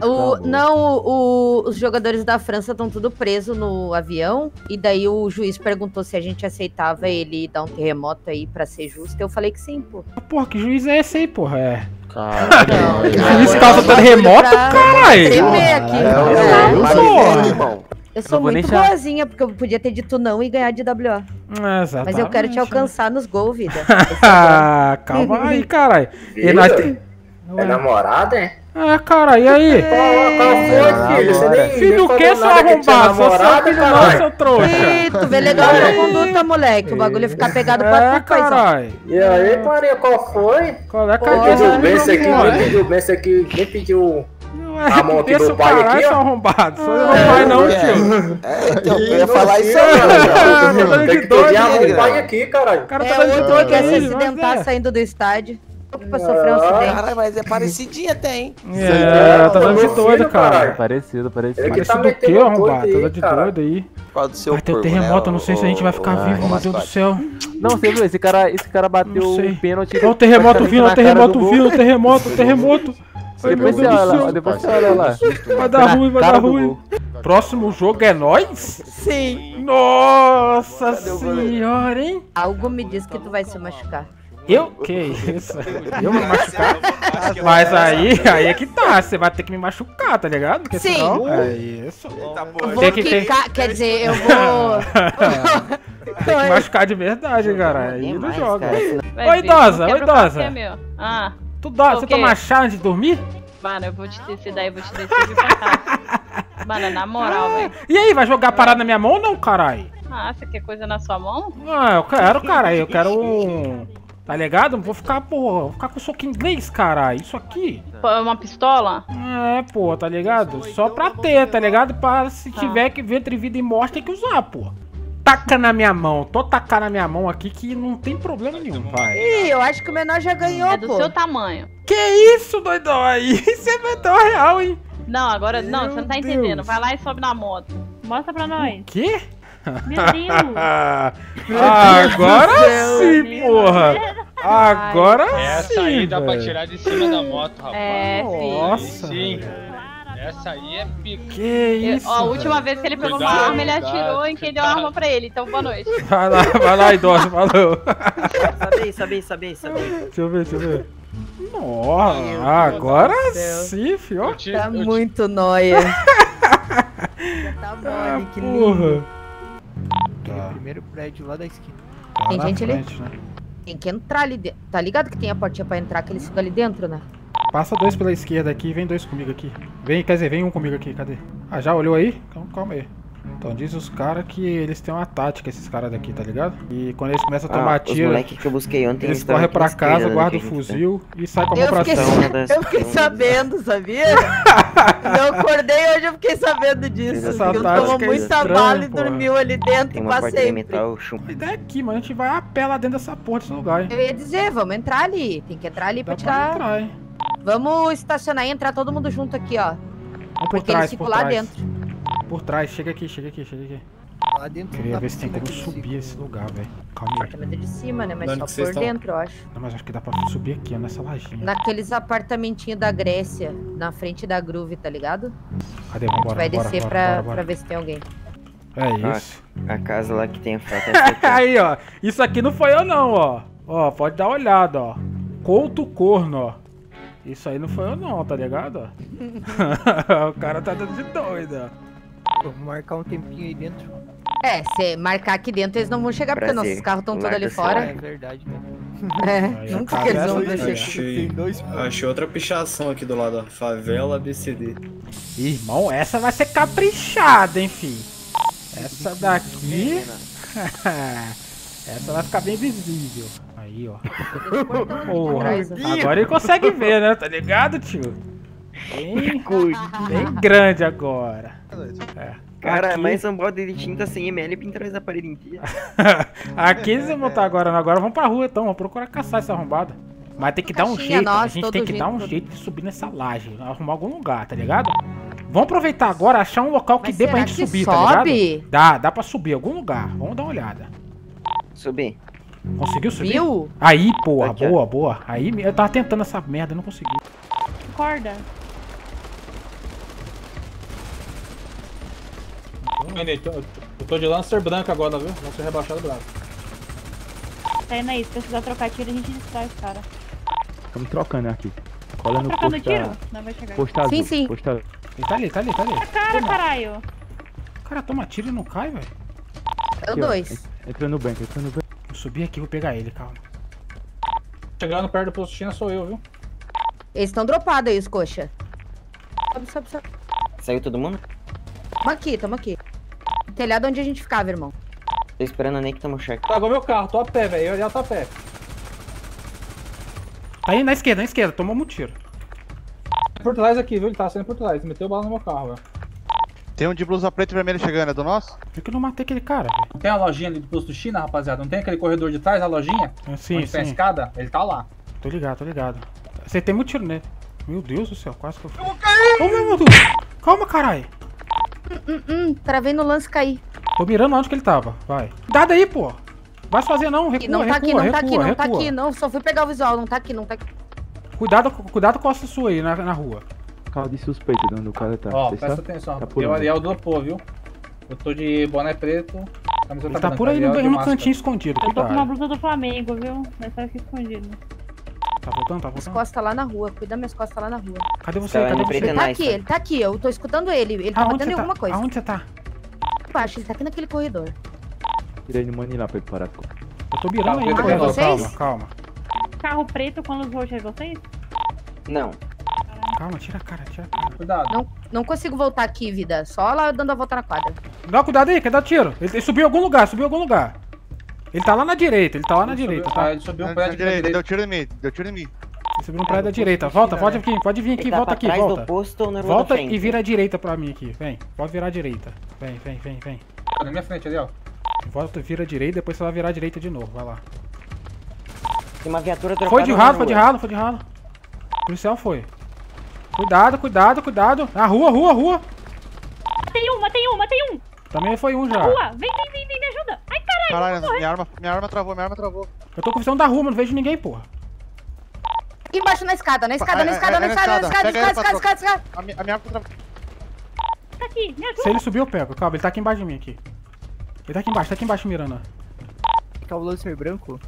Os jogadores da França estão tudo presos no avião. E daí o juiz perguntou se a gente aceitava ele dar um terremoto aí pra ser justo. Eu falei que sim, pô. Porra, que juiz é esse aí, porra? Caralho. Juiz causa terremoto, caralho. Tremer aqui. Irmão. Eu sou muito boazinha, porque eu podia ter dito não e ganhar de WO. Exatamente. Mas eu quero te alcançar nos gols, vida. Calma aí, caralho. É namorada, é? Cara, e aí? Qual foi, filho? Você nem filho o que, seu arrombado? Seu filho não, seu trouxa. Tu vê legal a conduta, moleque. O bagulho é ficar pegado pra tu, caralho. E aí, Maria, qual foi? Qual é a cabeça? Nem pediu benção aqui, nem pediu... A mão aqui do pai aqui, ó. Arrombado. Sou meu pai não, tio. Então, eu ia falar isso aí, tem que pedir a mão do pai aqui, caralho. O cara tá dando de quer se acidentar saindo do estádio. Pra sofrer um acidente. Caralho, mas é parecidinho até, hein? Tá dando de doido, cara. Parecido. Parecido do que, arrombado? Tá dando de doido aí. Vai ter um terremoto, eu não sei se a gente vai ficar vivo, meu Deus do céu. Não, você viu? Esse cara bateu um pênalti. Olha o terremoto vindo, o terremoto. Depois você olha lá. Vai dar ruim. Próximo jogo é nós? Sim. Nossa senhora, hein? Algo me diz que tu vai se machucar. Eu? Que isso? Eu me machucar? Mas aí é que tá, você vai ter que me machucar, tá ligado? Porque sim. Senão, é isso. Eu vou quicar, quer dizer, eu vou... Tem que machucar de verdade, cara. Aí não joga. Ô, idosa. Você toma chá antes de dormir? Mano, eu vou te descer daí, vou te descer e vir pra casa. Mano, na moral, velho. E aí, vai jogar parada na minha mão ou não, caralho? Você quer coisa na sua mão? Eu quero, caralho. Eu quero um... Tá ligado? Vou ficar com soco inglês, caralho. Isso aqui. Uma pistola? Tá ligado? Só pra ter, tá ligado? Pra se tiver que ver entre vida e morte, tem que usar, pô. Taca na minha mão, tô tacando na minha mão aqui que não tem problema nenhum, vai. Ih, eu acho que o menor já ganhou, é do seu tamanho. Que isso, doidão aí? Isso é menor real, hein? Não, agora não, você não tá entendendo. Vai lá e sobe na moto. Mostra pra nós. O quê? Meu Deus. Agora sim, porra. Agora sim. Essa aí dá pra tirar de cima da moto, rapaz. É, nossa. Sim. Essa aí é pica. Que isso? Ó, a última vez que ele pegou uma arma, ele atirou em quem deu a arma pra ele. Então, boa noite. Vai lá, idoso, valeu. Sabei. Deixa eu ver. Nossa, agora sim, fio. Tá muito nóia. Tá mole, que lindo. Tá. Primeiro prédio lá da esquina. Tem gente ali? Né? Tem que entrar ali dentro. Tá ligado que tem a portinha pra entrar, que eles ficam ali dentro, né? Passa 2 pela esquerda aqui e vem 2 comigo aqui. Quer dizer, vem um comigo aqui, cadê? Ah, já olhou aí? Então, calma aí. Então diz os caras que eles têm uma tática, esses caras daqui, tá ligado? E quando eles começam a tomar tiro, que eu busquei ontem, eles correm pra casa, guardam o fuzil e saem com a mão pra cima. Eu fiquei sabendo, sabia? Eu acordei hoje, eu fiquei sabendo disso. Essa Eu tomou muita bala e dormiu ali dentro pra sempre. A ideia é aqui, mano, a gente vai a pé lá dentro dessa porra desse lugar, hein? Eu ia dizer, vamos entrar ali. Tem que entrar ali pra tirar. Entrar, hein? Vamos estacionar e entrar todo mundo junto aqui, ó. Porque eles ficam lá dentro. Por trás, chega aqui. Lá dentro. Queria ver se tem como subir esse lugar, velho. Calma aí. Apartamento de cima, né? Mas só por dentro, eu acho. Não, mas acho que dá pra subir aqui, ó, nessa lajinha. Naqueles apartamentinhos da Grécia, na frente da Groove, tá ligado? Cadê? Vambora, a gente vai descer pra ver se tem alguém. É isso. A casa lá que tem a foto é aí, ó. Isso aqui não foi eu não, ó. Ó, pode dar uma olhada, ó. Couto Corno, ó. Isso aí não foi eu não, tá ligado? O cara tá dando de doido, ó. Vamos marcar um tempinho aí dentro. É, se marcar aqui dentro, eles não vão chegar, porque nossos carros estão todos ali fora. É verdade, né? Nunca que eles vão deixar. Achei outra pichação aqui do lado, ó. Favela ABCD. Irmão, essa vai ser caprichada, hein, fi. Essa daqui... essa vai ficar bem visível. Aí, ó. Porra, agora ele consegue ver, né? Tá ligado, tio? Bem grande agora. Cara, aqui... mais um balde de tinta 100 ml e pintar essa parede inteira. Aqui eles vão botar agora, agora vamos pra rua então, vamos procurar caçar essa arrombada. Mas tem que dar um jeito, a gente tem que dar um jeito de subir nessa laje, arrumar algum lugar, tá ligado? Vamos aproveitar agora, achar um local que dê pra gente subir, tá ligado? Dá pra subir algum lugar, vamos dar uma olhada. Subir. Conseguiu subir? Viu? Aí, porra, boa. Aí, eu tava tentando essa merda, não consegui. Acorda. Eu tô de Lancer branco agora, viu? Lancer rebaixado branco. Tá indo aí, se precisar trocar tiro, a gente distrai os caras. Estamos trocando aqui. Cola no trocando posto tiro? Não vai chegar. Posto azul, sim. Posto azul. Ele tá ali. Cara, caralho. Cara, toma tiro e não cai, velho. É o 2. Entra no banco, Vou subir aqui, vou pegar ele, calma. Chegando perto do posto China sou eu, viu? Eles estão dropados aí, os coxa. Sobe. Saiu todo mundo? Tamo aqui. Telhado onde a gente ficava, irmão. Tô esperando a Ney que toma o cheque. Pagou meu carro, tô a pé, velho. Eu já tô a pé. Tá aí na esquerda, tomou um tiro. Por trás aqui, viu? Ele tá saindo por trás. Meteu bala no meu carro, velho. Tem um de blusa preta e vermelha chegando, é do nosso? Por que eu não matei aquele cara, velho? Não tem a lojinha ali do posto China, rapaziada? Não tem aquele corredor de trás, a lojinha? Sim. Onde tem a escada? Ele tá lá. Tô ligado. Você tem muito tiro nele. Meu Deus do céu, quase que eu fui. Eu vou cair! Ô, meu Deus! Calma, caralho. Travei no lance cair. Tô mirando onde que ele tava, vai. Cuidado aí, pô. Vai fazer não, recua, não tá aqui, não. Só fui pegar o visual, não tá aqui. Cuidado com a costa sua aí, na rua. Carro de suspeito de onde o cara tá. Ó, presta atenção. O Ariel dropou, viu? Eu tô de boné preto. Ele tá por aí no cantinho escondido, cuidado. Eu tô com uma blusa do Flamengo, viu? Mas tá aqui escondido. Tá voltando? Minhas costas lá na rua, cuida minhas costas lá na rua. Cadê você? Ele tá aqui, eu tô escutando ele. Ele tá batendo em alguma coisa. Aonde você tá? Baixo, ele tá aqui naquele corredor. Tirei no money lá pra ele parar. Eu tô mirando aí, calma. Carro preto com luz roxa é vocês? Não. Calma, tira a cara. Cuidado. Não consigo voltar aqui, vida. Só lá dando a volta na quadra. Dá cuidado aí, quer dar tiro. Ele subiu em algum lugar, Ele tá lá na direita, tá? Ele subiu um prédio da direita. Deu tiro em mim. Ele subiu no prédio da direita. Volta, pode vir aqui, volta aqui, volta. Volta e vira a direita pra mim aqui, vem. Pode virar a direita. Vem. Na minha frente ali, ó. Volta, vira a direita, depois você vai virar a direita de novo, vai lá. Tem uma viatura dropada. Foi de ralo. O policial foi. Cuidado. Na rua. Matei um. Também foi um já. Na rua, vem. Caralho, minha arma travou. Eu tô com visão da rua, mas não vejo ninguém, porra. Aqui embaixo na escada. A minha arma tá Tá aqui, me ajuda. Se ele subir, eu pego. Calma, ele tá aqui embaixo de mim, aqui. Ele tá aqui embaixo mirando. Cabuloso ser branco?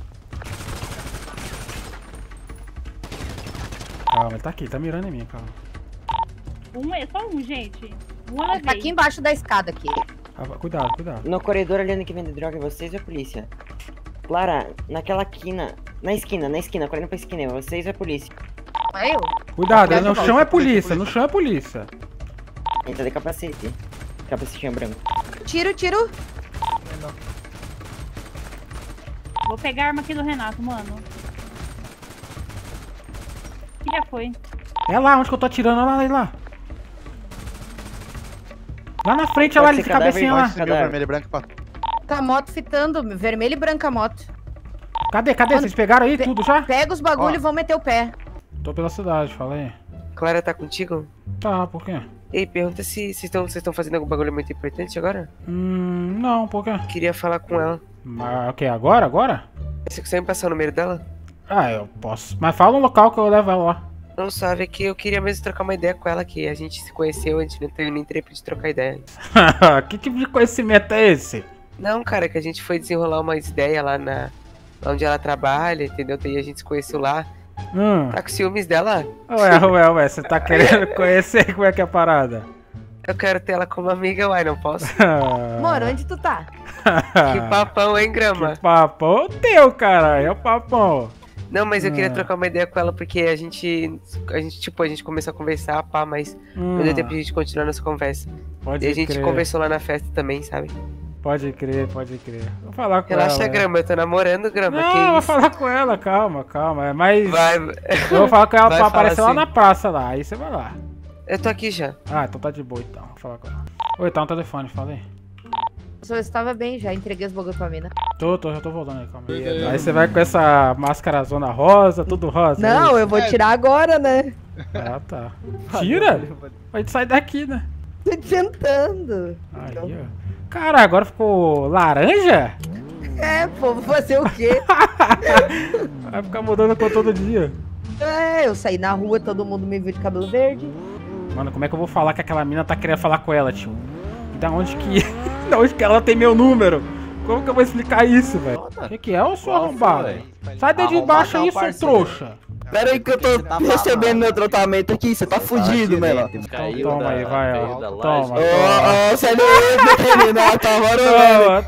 Calma, ele tá aqui, tá mirando em mim, calma. É só um, gente. Um eu levei. Tá aqui embaixo da escada aqui. Cuidado. No corredor olhando que vende droga, vocês ou a polícia? Clara, naquela quina. Na esquina, correndo pra esquina, vocês ou a polícia? Eu? Cuidado, no chão é polícia, Ele tá de capacete. Capacetinho branco. Tiro. Vou pegar a arma aqui do Renato, mano. Que já foi. É lá onde que eu tô atirando, olha lá. Lá na frente, olha lá, ele de cabecinha lá. Vermelho e branco, pá. Tá a moto fitando, vermelho e branca a moto. Cadê? Vocês pegaram aí tudo já? Pega os bagulho e vão meter o pé. Tô pela cidade, fala aí. Clara tá contigo? Tá, por quê? Ei, pergunta se vocês estão fazendo algum bagulho muito importante agora? Não, por quê? Queria falar com ela. Mas o quê? Agora? Você consegue me passar o número dela? Ah, eu posso. Mas fala um local que eu levo ela lá. Não sabe, é que eu queria mesmo trocar uma ideia com ela, que a gente se conheceu, a gente não teve nem tempo de trocar ideia. Que tipo de conhecimento é esse? Não, cara, que a gente foi desenrolar umas ideias lá onde ela trabalha, entendeu? E a gente se conheceu lá. Tá com ciúmes dela? Ué, você tá querendo conhecer como é que é a parada? Eu quero ter ela como amiga, uai, não posso? Moro, onde tu tá? Que papão, hein, Grama? Que papão teu, caralho, é o papão. Não, mas eu queria trocar uma ideia com ela porque a gente começou a conversar, pá, mas não deu tempo de a gente continuar nossa conversa. E a gente conversou lá na festa também, sabe? Pode crer. Vou falar com ela. Relaxa, Grama, eu tô namorando, Grama. Não, vou falar com ela, calma. Mas eu vou falar com ela pra aparecer lá na praça lá, aí você vai lá. Eu tô aqui já. Ah, então tá de boa então, vou falar com ela. Oi, tá no telefone, fala aí. Eu estava bem já, entreguei os bagulho pra mina. Já tô voltando aí, calma aí. Aí você vai com essa máscara zona rosa, tudo rosa. Não, eu vou tirar agora, né? Ah, tá. Tira? A gente sai daqui, né? Tô tentando. Aí, ó. Cara, agora ficou laranja? É, pô, vou fazer o quê? Vai ficar mudando a cor todo dia. É, eu saí na rua, todo mundo me viu de cabelo verde. Mano, como é que eu vou falar que aquela mina tá querendo falar com ela, tio? Da onde que ela tem meu número? Como que eu vou explicar isso, velho? O que é, ô seu arrombado? Sai daí de baixo aí, seu trouxa. Pera aí que eu tô recebendo meu tratamento aqui, você tá fudido, menor. Toma aí, vai, ó. Toma. Ô, você não é menino, tá morando.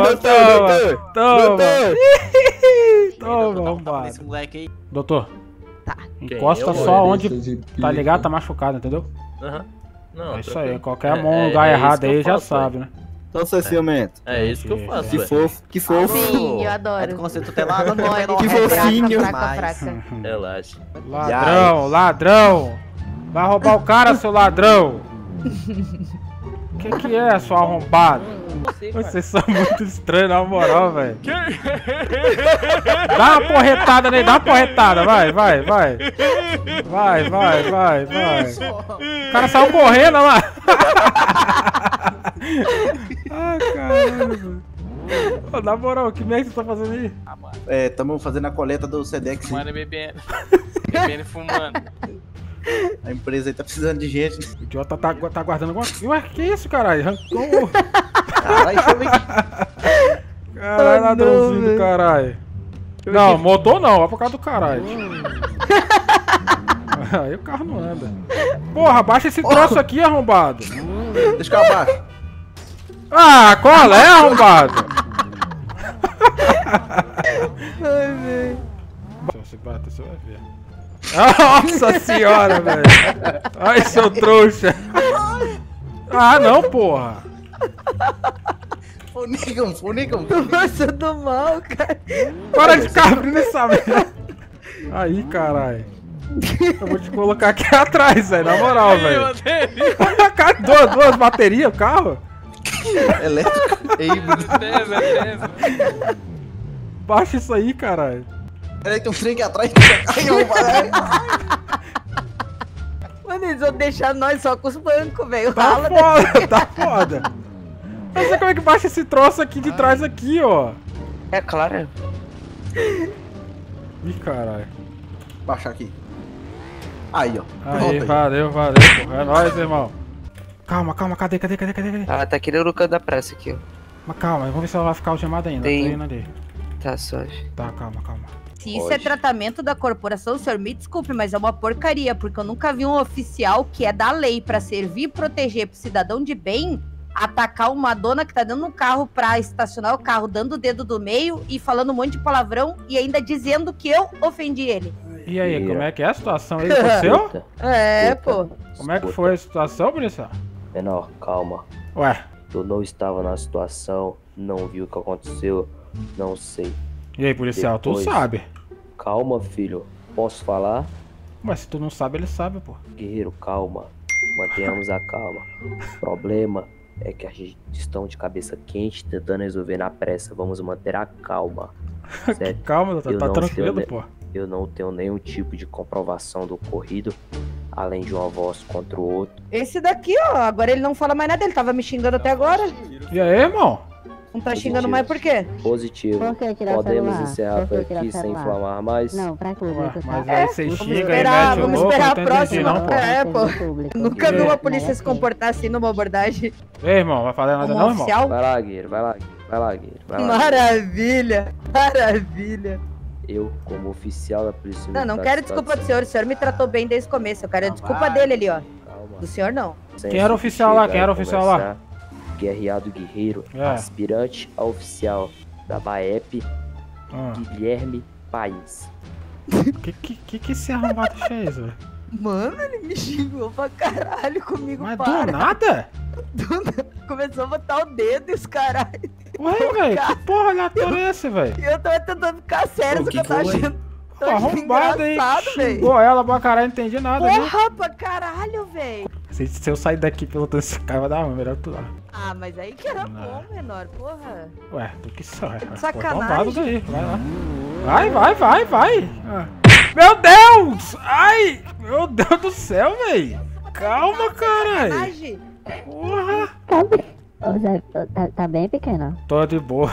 Toma, arrombado. Doutor, encosta só onde, tá ligado? Tá machucado, entendeu? Não, é isso aí, qualquer mão no lugar errado aí já sabe, né? Então você é ciumento. É isso que eu faço. Que fofo. Sim, eu adoro. É do conceito tutelado, que fofinho. Relaxa. Ladrão. Vai roubar o cara, seu ladrão. Que é, seu arrombado? Vocês são muito estranhos, na moral, velho. Dá uma porretada nele, dá uma porretada, vai. Vai. O cara saiu correndo, lá. Ai, caralho. Na moral, que merda você tá fazendo aí? Tamo fazendo a coleta do Sedex. Fumando e bebendo. Bebendo e fumando. A empresa aí tá precisando de gente. O idiota tá guardando alguma coisa. Ué, que isso, caralho? Arrancou. Caralho, deixa eu ver. Caralho, ladrãozinho do caralho. Não, motor não, é por causa do caralho. Aí o carro não anda. Porra, abaixa esse troço aqui, arrombado. Deixa que eu abaixo. Ah, qual é, arrombado? Ai, velho. Se bater, você vai ver. Nossa senhora, velho. Ai, seu trouxa. Ah, não, porra. Funigam. Nossa, do mal, cara. Para de ficar abrindo essa merda. Aí, caralho. Eu vou te colocar aqui atrás, velho, na moral, velho. Duas baterias, o carro? Elétrico. Baixa isso aí, caralho. Peraí, tem um trem aqui atrás. Mano, eles vão deixar nós só com os bancos, velho. Tá foda. Mas como é que baixa esse troço aqui de trás aqui, ó? É claro. Ih, caralho. Baixar aqui. Aí, ó. Aí, valeu, porra. É nóis, irmão. Calma, cadê? Ela tá aqui no canto da praça aqui, ó. Mas calma, vamos ver se ela vai ficar algemada ainda. Tem... Tô indo ali. Tá, suave. Tá, calma. Se isso é tratamento da corporação, senhor, me desculpe, mas é uma porcaria, porque eu nunca vi um oficial que é da lei pra servir e proteger pro cidadão de bem atacar uma dona que tá dentro do carro pra estacionar o carro, dando o dedo do meio e falando um monte de palavrão e ainda dizendo que eu ofendi ele. E aí, como é que é a situação aí? Aconteceu? Pô. Como é que foi a situação, policial? Menor, calma. Ué? Tu não estava na situação, não viu o que aconteceu, não sei. E aí, policial, tu sabe? Calma, filho. Posso falar? Mas se tu não sabe, ele sabe, pô. Guerreiro, calma. Mantenhamos a calma. O problema é que a gente estão de cabeça quente tentando resolver na pressa. Vamos manter a calma. Certo? Calma, doutor, tá tranquilo, pô. Eu não tenho nenhum tipo de comprovação do ocorrido, além de uma voz contra o outro. Esse daqui, ó, agora ele não fala mais nada, ele tava me xingando até agora. E aí, irmão? Não tá xingando mais por quê? Positivo. Podemos encerrar por aqui sem inflamar mais? Não, pra público. Mas aí você xinga e mete o louco, vamos esperar a próxima. Não, pô. Nunca vi uma polícia se comportar assim numa abordagem. Ei, irmão, vai falar nada não, irmão? Vai lá, Guerreiro, vai lá. Maravilha. Eu, como oficial da polícia militar... Não quero desculpa do senhor. O senhor me tratou bem desde o começo. Eu quero a desculpa dele ali, ó. Calma. Do senhor, não. Quem era o oficial lá? Guerreado Guerreiro, aspirante a oficial da BAEP, Guilherme Paes. Que esse arrombado fez, velho? Mano, ele me xingou pra caralho comigo, Mas do nada? Começou a botar o dedo e os caralho. Ué, velho, que porra aleatória é essa, velho? E eu tava tentando ficar sério, só que eu tava achando... Arrombado aí, xingou ela pra caralho, não entendi nada. Porra, pra caralho, velho. Se eu sair daqui pelo tanto desse cara, vai dar ruim, melhor tu lá. Ah, mas aí que era bom, menor, porra. Ué, tu que sai. Sacanagem. Daí. Vai lá. Vai. Meu Deus! Ai! Meu Deus do céu, velho! Calma, caralho! Porra! Ô, Zé, tá bem pequena? Tô de boa.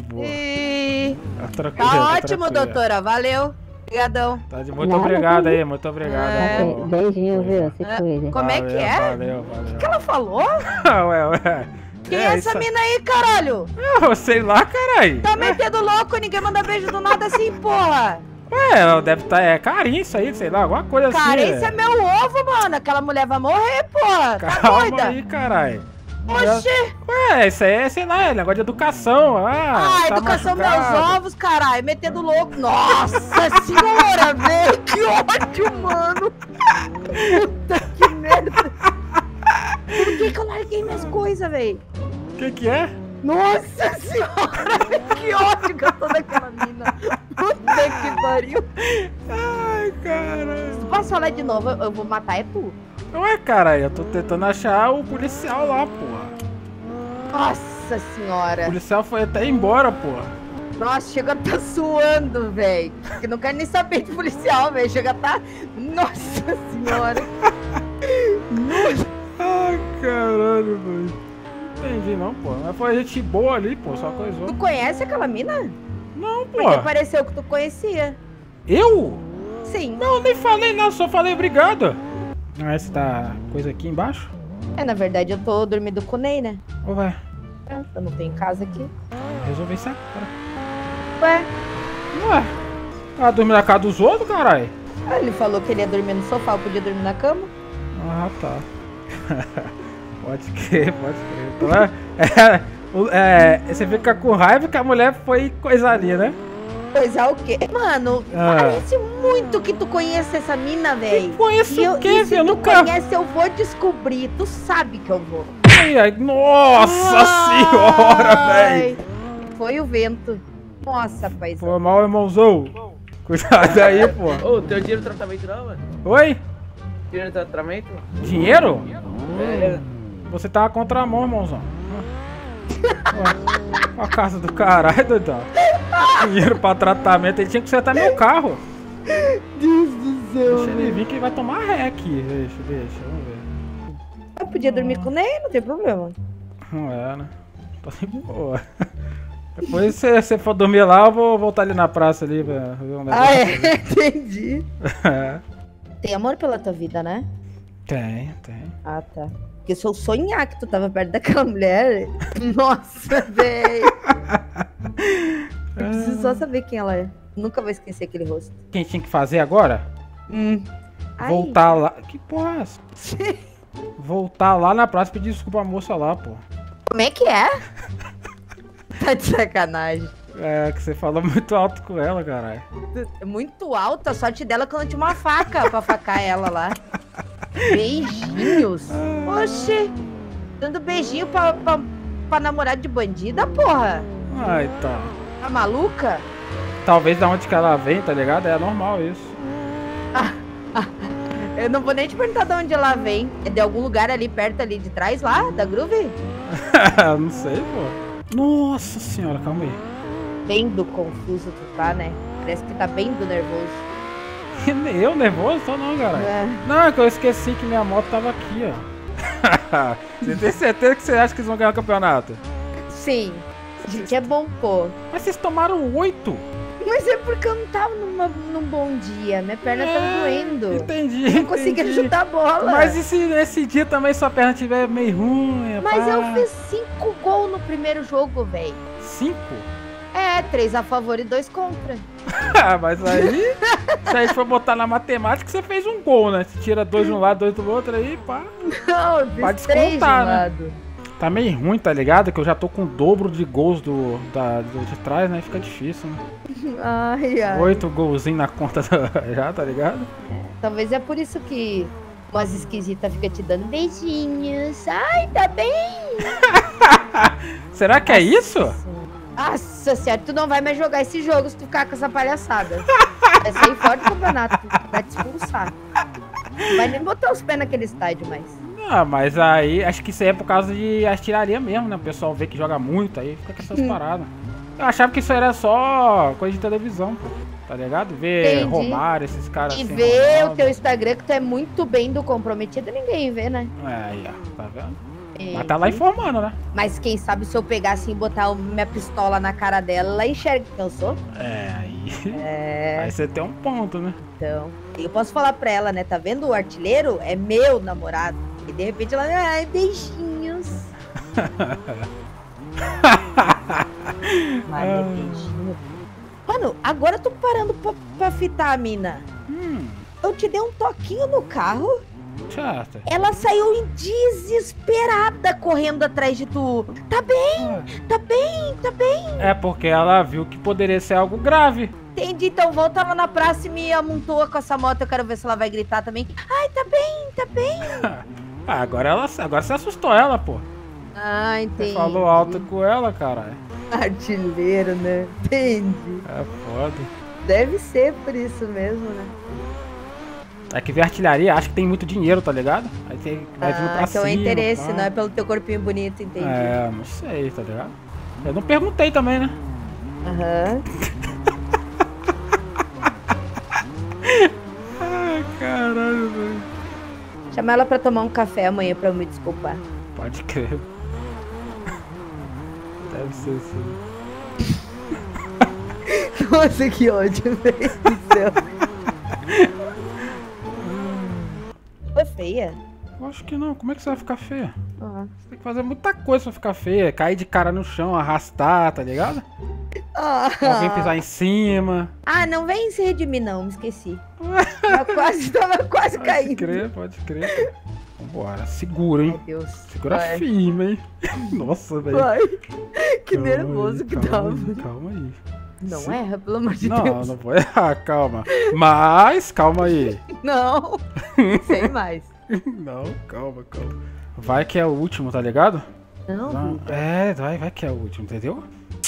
Tá ótimo, doutora, valeu. Obrigadão. Muito obrigado aí, muito obrigado. Beijinho, viu? Se cuide. Como é que é? Valeu. O que ela falou? Ué. Quem é essa mina aí, caralho? Eu sei lá, caralho. Tá metendo louco, ninguém manda beijo do nada assim, porra. Ué, deve estar, carência aí, sei lá, alguma coisa assim. Carência é meu ovo, mano. Aquela mulher vai morrer, porra. Tá Calma doida? aí, caralho. Oxê. Ué, isso aí é, sei lá, é negócio de educação. Tá educação machucado. meus ovos, caralho. Metendo louco. Nossa senhora, velho. Que ódio, mano. Puta que merda. Por que eu larguei minhas coisas, velho? O que é? Nossa senhora, que ódio que eu tô daquela mina. Puta que pariu. Ai, caralho. Se tu posso falar de novo, eu vou matar tu. Ué, caralho, eu tô tentando achar o policial lá, porra. Nossa senhora. O policial foi até embora, porra. Nossa, chega a tá suando, velho. Que não quero nem saber de policial, velho. Chega a tá... Nossa senhora. Ai, caralho, velho. Entendi não, pô. Mas foi gente boa ali, pô, só coisou. Tu conhece aquela mina? Não, pô. Porque pareceu que tu conhecia. Eu? Sim. Não, nem falei nada, só falei obrigado. Ah, essa tá coisa aqui embaixo? Na verdade eu tô dormindo com o Ney, né? Ué. Eu não tenho casa aqui. Resolvi isso agora. Ué? Ela dorme na casa dos outros, caralho? Ele falou que ele ia dormir no sofá, eu podia dormir na cama. Ah, tá. Pode crer. Então, você fica com raiva que a mulher foi coisa ali, né? Coisa o quê? Mano, parece muito que tu conhece essa mina, velho. Conheço o quê, velho? Se tu conhece, eu vou descobrir. Tu sabe que eu vou. Nossa senhora, velho. Foi o vento. Nossa, paizão. Foi mal, irmãozão. Cuidado aí, pô. Ô, tem dinheiro no tratamento não, mano? Oi? Dinheiro no tratamento? Dinheiro? É. Você tava contra a mão, irmãozão. A casa do caralho, doidão. Dinheiro pra tratamento, ele tinha que consertar meu carro. Deus do céu. Deixa ele vir que ele vai tomar ré aqui. Deixa, vamos ver. Eu podia dormir com o Ney, não tem problema. Não é, né? Tô de boa. Depois se você for dormir lá, eu vou voltar ali na praça ali pra ver um negócio. Ah, é? Entendi. É. Tem amor pela tua vida, né? Tem. Ah, tá. Porque se eu sonhar que tu tava perto daquela mulher... Nossa, velho. Eu preciso só saber quem ela é. Nunca vou esquecer aquele rosto. Quem tinha que fazer agora? Voltar lá... Que porra é essa? Voltar lá na praça e pedir desculpa à moça lá, pô. Como é que é? Tá de sacanagem. É, que você falou muito alto com ela, caralho. Muito alta, a sorte dela que eu não tinha uma faca pra facar ela lá. Beijinhos? Oxi, dando beijinho pra namorada de bandida, porra. Ai, tá. Tá maluca? Talvez da onde que ela vem, tá ligado? É normal isso. Eu não vou nem te perguntar de onde ela vem. É de algum lugar ali perto ali de trás lá, da Groove? Não sei, pô. Nossa senhora, calma aí. Bem do confuso tu tá, né? Parece que tá bem do nervoso. Eu nervoso? Tô não, cara. Não, é que eu esqueci que minha moto tava aqui, ó. Você tem certeza que você acha que eles vão ganhar o campeonato? Sim. Gente, é bom, pô. Mas vocês tomaram 8. Mas é porque eu não tava num bom dia. Minha perna tá doendo. Entendi. Eu não conseguia chutar a bola. Mas e se nesse dia também sua perna estiver meio ruim? Mas eu fiz 5 gols no primeiro jogo, velho. 5? É, 3 a favor e 2 contra. Mas aí, se a gente for botar na matemática, você fez um gol, né? Você tira 2 de um lado, 2 do outro, aí pá. Não, eu fiz 3 de um lado. Tá meio ruim, tá ligado? Que eu já tô com o dobro de gols do de trás, né? Fica difícil, né? Ai, ai. 8 golzinhos na conta já, tá ligado? Talvez é por isso que umas esquisitas ficam te dando beijinhos. Ai, tá bem? Será que é isso? Nossa senhora, tu não vai mais jogar esse jogo se tu ficar com essa palhaçada. Vai sair fora do campeonato, vai te expulsar. Não vai nem botar os pés naquele estádio mais. Ah, mas aí, acho que isso aí é por causa de artilharia mesmo, né? O pessoal vê que joga muito, aí fica com essas paradas. Eu achava que isso era só coisa de televisão, pô. Tá ligado? Ver Romário, esses caras assim. E ver o teu Instagram, que tu é muito bem do comprometido, ninguém vê, né? É, aí, ó, tá vendo? Mas tá lá informando, né? Mas quem sabe se eu pegar assim e botar minha pistola na cara dela, ela enxerga que eu sou? Aí você tem um ponto, né? Então, eu posso falar pra ela, né? Tá vendo o artilheiro? É meu namorado. E de repente ela, ai, beijinhos. Beijinho. Mano, agora eu tô parando pra fitar a mina. Eu te dei um toquinho no carro. Chata. Ela saiu desesperada correndo atrás de tu. Tá bem, tá bem, tá bem. É porque ela viu que poderia ser algo grave. Entendi, então volta lá na praça e me amontoa com essa moto. Eu quero ver se ela vai gritar também. Ai, tá bem, tá bem. Agora você assustou ela, pô. Ah, entendi. Você falou alto com ela, caralho. Artilheiro, né? Entendi. É foda. Deve ser por isso mesmo, né? É que ver artilharia, acho que tem muito dinheiro, tá ligado? Aí tem, vai vindo pra então cima. é interesse, não é pelo teu corpinho bonito, entendi. É, não sei, tá ligado? Eu não perguntei também, né? Aham. Ai, caralho, velho. Chama ela pra tomar um café amanhã pra eu me desculpar. Pode crer. Deve ser sim. Nossa, que ódio, velho do céu. Foi feia? Eu acho que não. Como é que você vai ficar feia? Você tem que fazer muita coisa pra ficar feia. Cair de cara no chão, arrastar, tá ligado? Alguém pisar em cima. Ah, não vem se redimir não, me esqueci. Tava quase caindo. Pode crer. Vambora, segura, hein? Meu Deus. Segura firme, hein? Nossa, velho. Que nervoso que tava. Calma aí. Não erra, pelo amor de Deus. Não vou errar, calma. Mas, calma aí. Não, sem mais. Não, calma. Vai que é o último, tá ligado? Não. Vai que é o último, entendeu?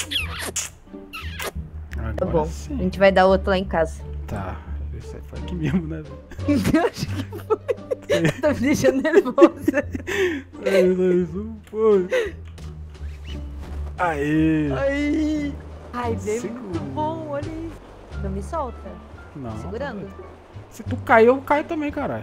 Agora Tá bom, sim. a gente vai dar outro lá em casa. Tá, isso aí foi aqui mesmo, né? Eu acho que foi. Tá me deixando nervosa. Foi. Aê! Ai, bem muito bom, olha isso. Não me solta. Não. Segurando. Se tu caiu, eu caio também, caralho.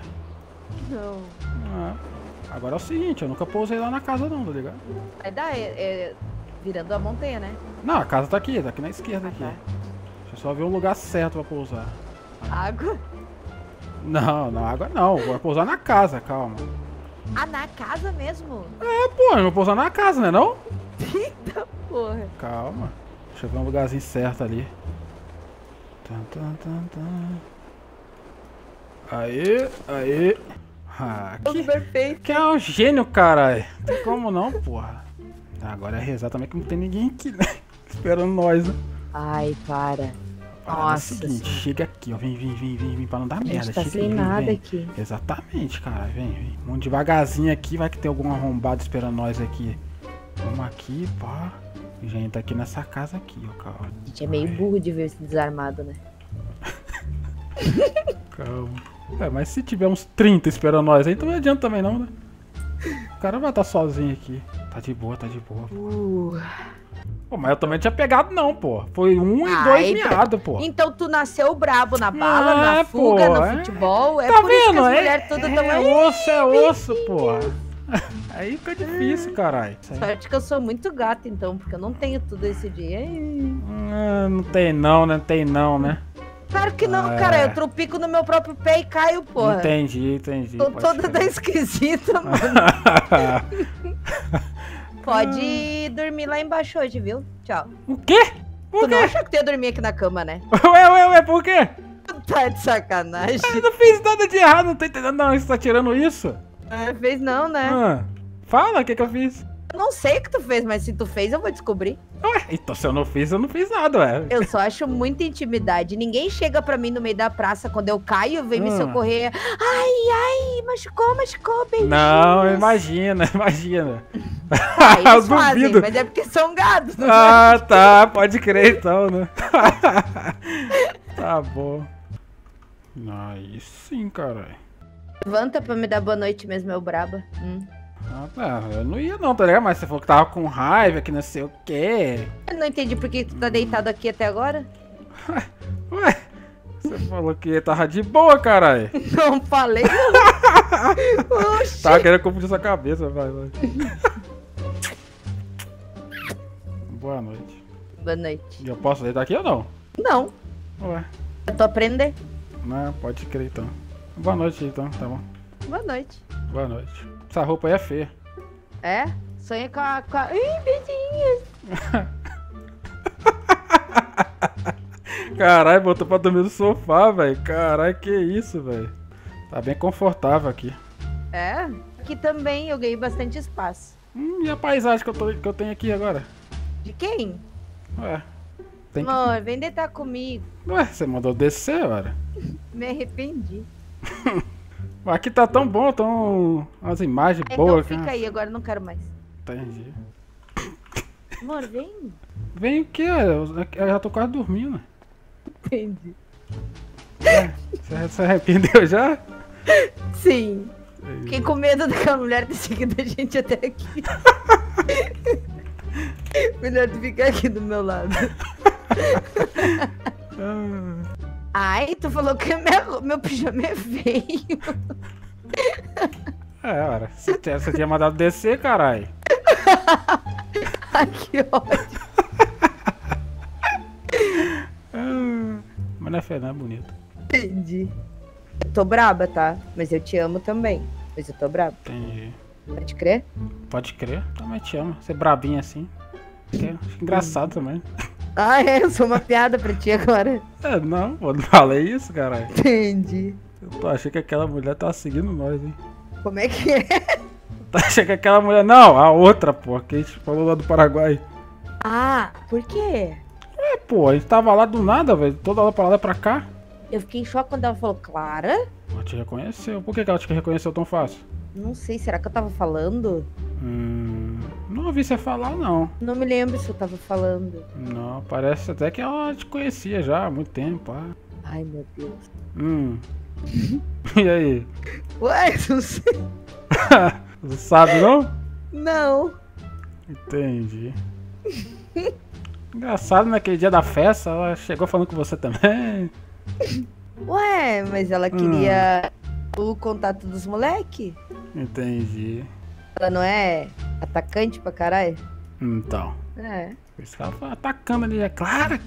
Não. Agora é o seguinte, eu nunca pousei lá na casa não, tá ligado? Vai dar, Virando a montanha, né? Não, a casa tá aqui na esquerda aqui. Deixa eu só ver um lugar certo pra pousar. Água? Não, na água não. Vou pousar na casa, calma. Ah, na casa mesmo? É, pô, eu vou pousar na casa, né não? Eita porra. Calma. Deixa eu ver um lugarzinho certo ali. Aê. Ah, Tudo perfeito. Que é um gênio, caralho. Não tem como não, porra. Agora é rezar também que não tem ninguém aqui, né? Esperando nós, né? Ai, para. Nossa. É o seguinte, chega aqui, ó. Vem pra não dar merda. Tá sem nada aqui. Exatamente, cara. Vem. Vamos devagarzinho aqui, vai que tem algum arrombado esperando nós aqui. Vamos aqui, pá. E a gente tá aqui nessa casa aqui, ó, cara. A gente é meio burro de ver esse desarmado, né? Calma. É, mas se tiver uns 30 esperando nós aí, então não adianta também não, né? O cara vai estar sozinho aqui. Tá de boa. Pô, mas eu também não tinha pegado não, pô. Foi 1 e 2 miados, pô. Então tu nasceu brabo na bala, na fuga, pô, no futebol. É tá por isso vendo? que as mulheres todas tão aí. É osso, pô. Aí fica difícil, caralho. Sorte que eu sou muito gata, então, porque eu não tenho tudo esse dia. Não tem não, né? Claro que não, cara. Eu tropico no meu próprio pé e caio, porra. Entendi. Tô toda da esquisita, mano. Pode dormir lá embaixo hoje, viu? Tchau. O quê? Tu não achou que tu ia dormir aqui na cama, né? Ué, por quê? Tá de sacanagem. Eu não fiz nada de errado, não tô entendendo não. Você tá tirando isso? Fez não, né? Fala, o que eu fiz? Eu não sei o que tu fez, mas se tu fez, eu vou descobrir. Ué, então se eu não fiz nada, ué. Eu só acho muita intimidade. Ninguém chega pra mim no meio da praça quando eu caio, vem me socorrer. Ai, machucou, bem. Não, imagina. Eles fazem, mas é porque são gados. Ah, tá, pode crer então, né? Tá bom. Aí sim, caralho. Levanta pra me dar boa noite mesmo, meu braba. Eu não ia não, tá ligado? Mas você falou que tava com raiva, que não sei o quê. Eu não entendi por que tu tá deitado aqui até agora. Ué, você falou que tava de boa, caralho. Não falei, não. Oxi. Tava querendo confundir sua cabeça, vai. Boa noite. Boa noite. E eu posso deitar aqui ou não? Não. Ué. Eu tô aprendendo. Não, pode crer então. Boa noite então, tá bom. Boa noite. Boa noite. Essa roupa aí é feia. É? Sonha com a... Ih, beijinhos. Caralho, botou pra dormir no sofá, velho. Caralho, que isso, velho. Tá bem confortável aqui. É? Aqui também eu ganhei bastante espaço. E a paisagem que eu tenho aqui agora? De quem? Ué. Amor, vem deitar comigo. Ué, você mandou descer, ora? Me arrependi. Aqui tá tão bom, tão umas imagens boas. Então fica aí, agora eu não quero mais. Entendi. Amor, vem. Vem o quê? Eu já tô quase dormindo. Entendi. Você arrependeu já? Sim. Fiquei com medo daquela mulher ter seguido a gente até aqui. Melhor tu ficar aqui do meu lado. Ai, tu falou que meu pijama é feio. Ora, você tinha mandado descer, caralho. Ai, que ódio. Mas não é feio, não é bonito. Entendi. Eu tô braba, tá? Mas eu te amo também. Mas eu tô braba. Entendi. Pode crer? Pode crer, também te amo. Você é brabinha assim. Acho engraçado também. Ah, é? Eu sou uma piada pra ti agora. Não, pô, não falei isso, caralho. Entendi. Eu achei que aquela mulher tava seguindo nós, hein. Como é que é? Achei que aquela mulher... Não, a outra, pô, que a gente falou lá do Paraguai. Ah, por quê? Pô, a gente tava lá do nada, velho. Toda hora pra lá e pra cá. Eu fiquei em choque quando ela falou, Clara? Ela te reconheceu. Por que ela te reconheceu tão fácil? Não sei, será que eu tava falando? Não ouvi você falar, não. Não me lembro se eu tava falando. Não, parece até que ela te conhecia já há muito tempo. Ai, meu Deus. E aí? Ué, não sei. Não sabe, não? Não. Entendi. Engraçado, naquele dia da festa, ela chegou falando com você também. Ué, mas ela queria o contato dos moleque? Entendi. Ela não é atacante pra caralho? Então. É. Por isso que ela foi atacando ali. É Clara.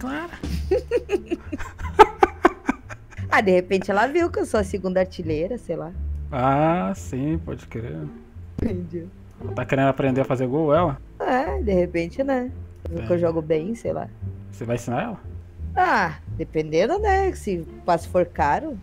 Ah, de repente ela viu que eu sou a segunda artilheira, sei lá. Ah, sim, pode crer. Entendi. Ela tá querendo aprender a fazer gol, ela? É, de repente, né? Viu que eu jogo bem, sei lá. Você vai ensinar ela? Ah, dependendo, né? Se o passe for caro,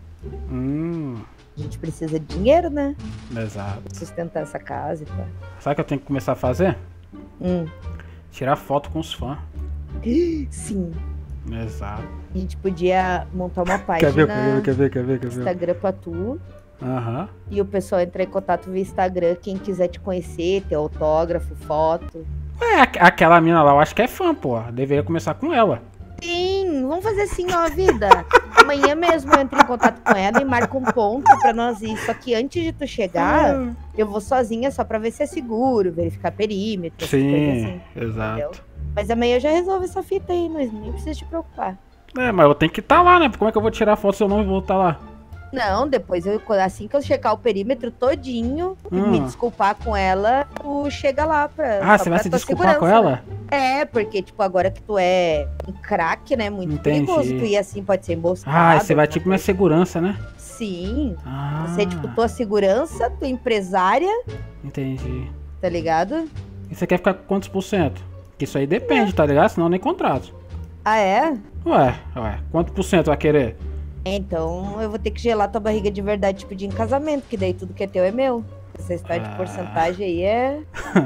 a gente precisa de dinheiro, né? Exato. Sustentar essa casa e tal. Sabe o que eu tenho que começar a fazer? Tirar foto com os fãs. Sim. Exato. A gente podia montar uma página. Quer ver? Instagram pra tu. Aham. E o pessoal entrar em contato via Instagram, quem quiser te conhecer, ter autógrafo, foto. Aquela mina lá, eu acho que é fã, pô. Deveria começar com ela. Sim, vamos fazer assim, ó, vida. Amanhã mesmo eu entro em contato com ela e marco um ponto pra nós ir. Só que antes de tu chegar, eu vou sozinha só pra ver se é seguro, verificar perímetro. Sim, assim, exato. entendeu? Mas amanhã eu já resolvo essa fita aí, nem precisa te preocupar. É, mas eu tenho que estar lá, né? Como é que eu vou tirar foto se eu não vou estar lá? Não, depois assim que eu checar o perímetro todinho, me desculpar com ela, tu chega lá pra... Ah, você vai se desculpar com ela? É, porque, tipo, agora que tu é um craque, né, muito perigoso, tu ir assim pode ser emboscado. Ah, você vai tipo minha segurança, né? Sim, você é tipo tua segurança, tua empresária. Entendi. Tá ligado? E você quer ficar com quantos por cento? Porque isso aí depende, tá ligado? Senão nem contrato. Ah, é? Ué, quanto por cento vai querer? Então eu vou ter que gelar tua barriga de verdade e pedir em casamento, que daí tudo que é teu é meu. Essa história de porcentagem aí é...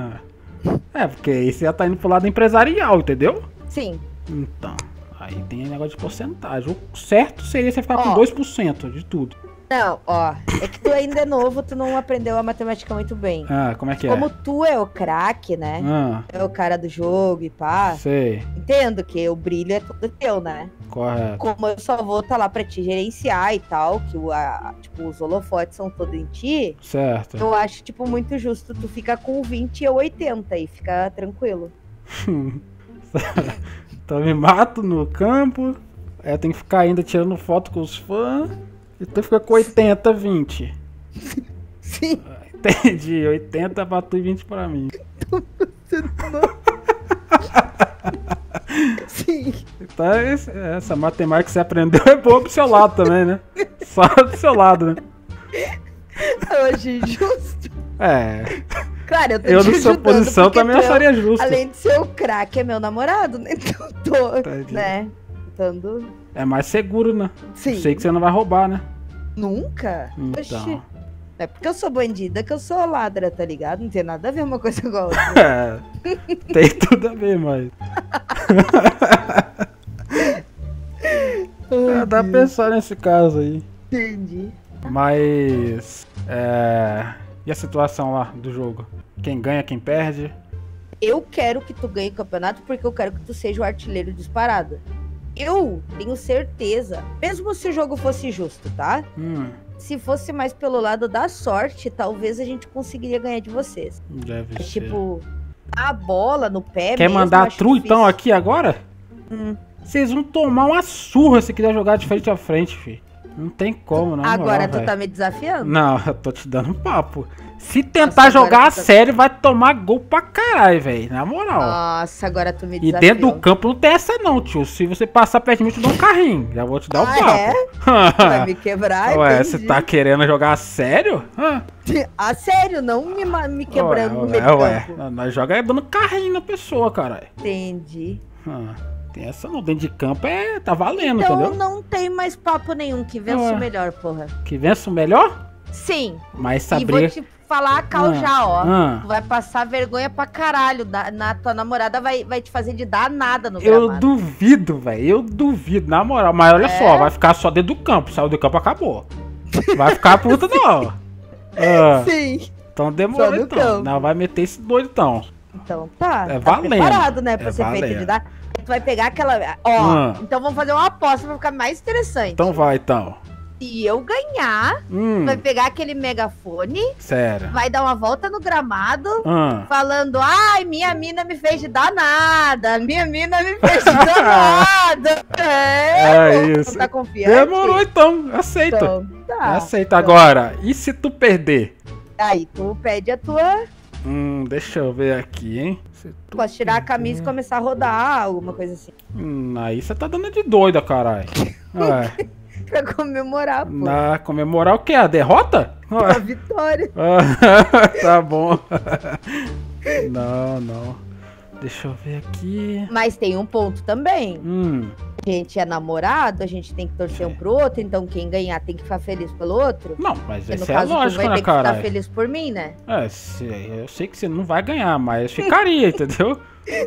É, porque aí você já tá indo pro lado empresarial, entendeu? Sim. Então, aí tem negócio de porcentagem. O certo seria você ficar com 2% de tudo. Não, ó, é que tu ainda é novo, tu não aprendeu a matemática muito bem. Ah, como é que Como tu é o craque, né? É o cara do jogo e pá. Sei. Entendo que o brilho é todo teu, né? Correto. Como eu só vou estar lá pra te gerenciar e tal, que tipo, os holofotes são todos em ti. Certo. Eu acho, tipo, muito justo tu ficar com 20 ou 80 e ficar tranquilo. Então eu me mato no campo, aí eu tenho que ficar ainda tirando foto com os fãs. E tu fica com 80, 20. Sim. Entendi, 80 pra tu e 20 pra mim. Sim. Então essa matemática que você aprendeu é boa pro seu lado também, né? Só do seu lado, né? Eu achei justo. É. Claro, eu tô eu, na sua posição, também acharia justo. Além de ser o craque, é meu namorado, né? Então tô, né? Tentando... É mais seguro, né? Sim. Eu sei que você não vai roubar, né? Nunca? Então. Oxi. É porque eu sou bandida que eu sou ladra, tá ligado? Não tem nada a ver uma coisa com a outra. Tem tudo a ver, mas... Dá pra pensar nesse caso aí. Entendi. Mas... E a situação lá do jogo? Quem ganha, quem perde? Eu quero que tu ganhe o campeonato porque eu quero que tu seja o artilheiro disparado. Eu tenho certeza, mesmo se o jogo fosse justo, tá? Se fosse mais pelo lado da sorte, talvez a gente conseguiria ganhar de vocês. Deve ser. Tipo, a bola no pé. Quer mesmo, mandar acho true difícil. então aqui agora? Vocês vão tomar uma surra se quiser jogar de frente a frente, filho. Não tem como, não. Agora tu tá me desafiando? Não, eu tô te dando um papo. Se tentar jogar a sério, vai tomar gol pra caralho, velho. Na moral. Nossa, agora tu me E desafiou. dentro do campo não tem essa não, tio. Se você passar perto de mim, eu te dou um carrinho. Já vou te dar um papo. Vai me quebrar, Ué, entendi. você tá querendo jogar a sério? A sério, não me quebrando no meio do campo. Nós joga dando carrinho na pessoa, caralho. Entendi. Tem essa não. Dentro de campo tá valendo, Então entendeu? não tem mais papo nenhum. Que vença o melhor, porra. Que vença o melhor? Sim. Mas essa E briga... vou te falar a cal já, ó. Ah. Tu vai passar vergonha pra caralho. Tua namorada vai te fazer de dar nada no Eu gramado. duvido, velho. Eu duvido, na moral. Mas olha só, vai ficar só dentro do campo. Saiu do campo, acabou. Vai ficar puta, não. Sim. Então demorou, Só no então. campo. Não vai meter esse doido, então. Então tá. É tá valendo. preparado, né? Pra É ser feito valendo. de dar. Tu vai pegar aquela... Ó, então vamos fazer uma aposta pra ficar mais interessante. Então vai, então. Se eu ganhar, vai pegar aquele megafone, Sério. vai dar uma volta no gramado, Ah. falando, ai, minha mina me fez de danada, minha mina me fez de danada. É isso. Tá confiante? Demorou, então. Aceita. Então, tá. Aceita. Agora, e se tu perder? Aí tu pede a tua... Deixa eu ver aqui, hein. Posso tirar a camisa e começar a rodar, alguma coisa assim. Aí você tá dando de doida, caralho. Pra comemorar, pô. Comemorar o quê? A derrota? A vitória. Tá bom. Não. Deixa eu ver aqui. Mas tem um ponto também. A gente é namorado, a gente tem que torcer um pro outro, então quem ganhar tem que ficar feliz pelo outro. Não, mas porque isso é lógico, né, cara? Tu vai ter que ficar feliz por mim, né? Eu sei que você não vai ganhar, mas ficaria, entendeu?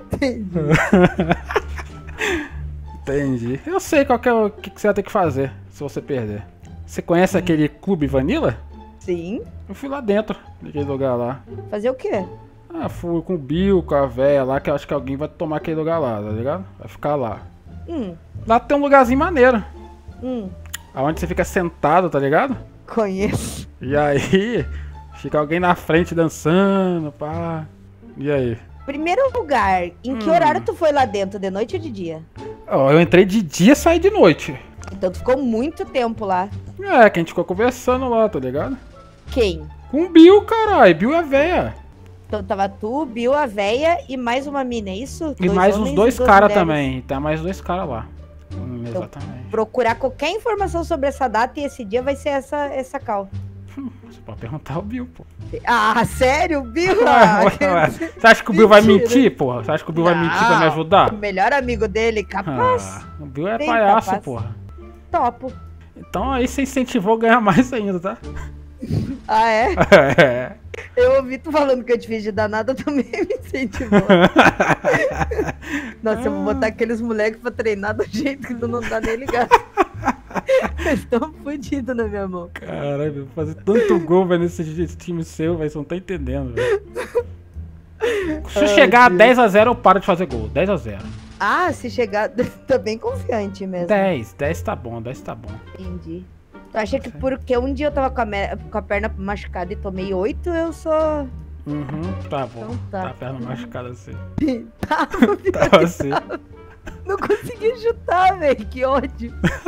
Entendi. Eu sei o que você vai ter que fazer se você perder. Você conhece aquele Clube Vanilla? Sim. Eu fui lá dentro, naquele lugar lá. Fazer o quê? Fui com o Bill, com a véia lá, que eu acho que alguém vai tomar aquele lugar lá, tá ligado? Vai ficar lá. Lá tem um lugarzinho maneiro. Aonde você fica sentado, tá ligado? Conheço. E aí, fica alguém na frente dançando, pá. E aí? Primeiro lugar, em que horário tu foi lá dentro? De noite ou de dia? Eu entrei de dia e saí de noite. Então tu ficou muito tempo lá. Que a gente ficou conversando lá, tá ligado? Quem? Com o Bill, caralho. Bill é a véia. Então tava tu, Bill, a véia e mais uma mina, é isso? E mais uns 2 caras também. Tá mais 2 caras lá. Exatamente. Procurar qualquer informação sobre essa data e esse dia vai ser essa call. Você pode perguntar ao Bill, pô. Ah, sério? O Bill? Você acha que o Bill vai mentir, porra? Você acha que o Bill vai mentir pra me ajudar? O melhor amigo dele, capaz. O Bill é palhaço, capaz. Porra. Topo. Então aí você incentivou a ganhar mais ainda, tá? Ah, é? Eu ouvi tu falando que eu te fiz de danada, também me incentivou. Nossa, eu vou botar aqueles moleques pra treinar do jeito que tu não tá nem ligado. Eles estão fodidos na minha mão. Caralho, vou fazer tanto gol, velho, nesse time seu, velho, você não tá entendendo, velho. Se eu chegar a 10-0, eu paro de fazer gol. 10-0. Ah, se chegar, tô bem confiante mesmo. 10 tá bom, 10 tá bom. Entendi. Tu acha que porque um dia eu tava com a perna machucada e tomei 8, eu sou... Tá bom. Então tá. Tá a perna machucada assim. Tava assim. Não consegui chutar, velho, que ódio.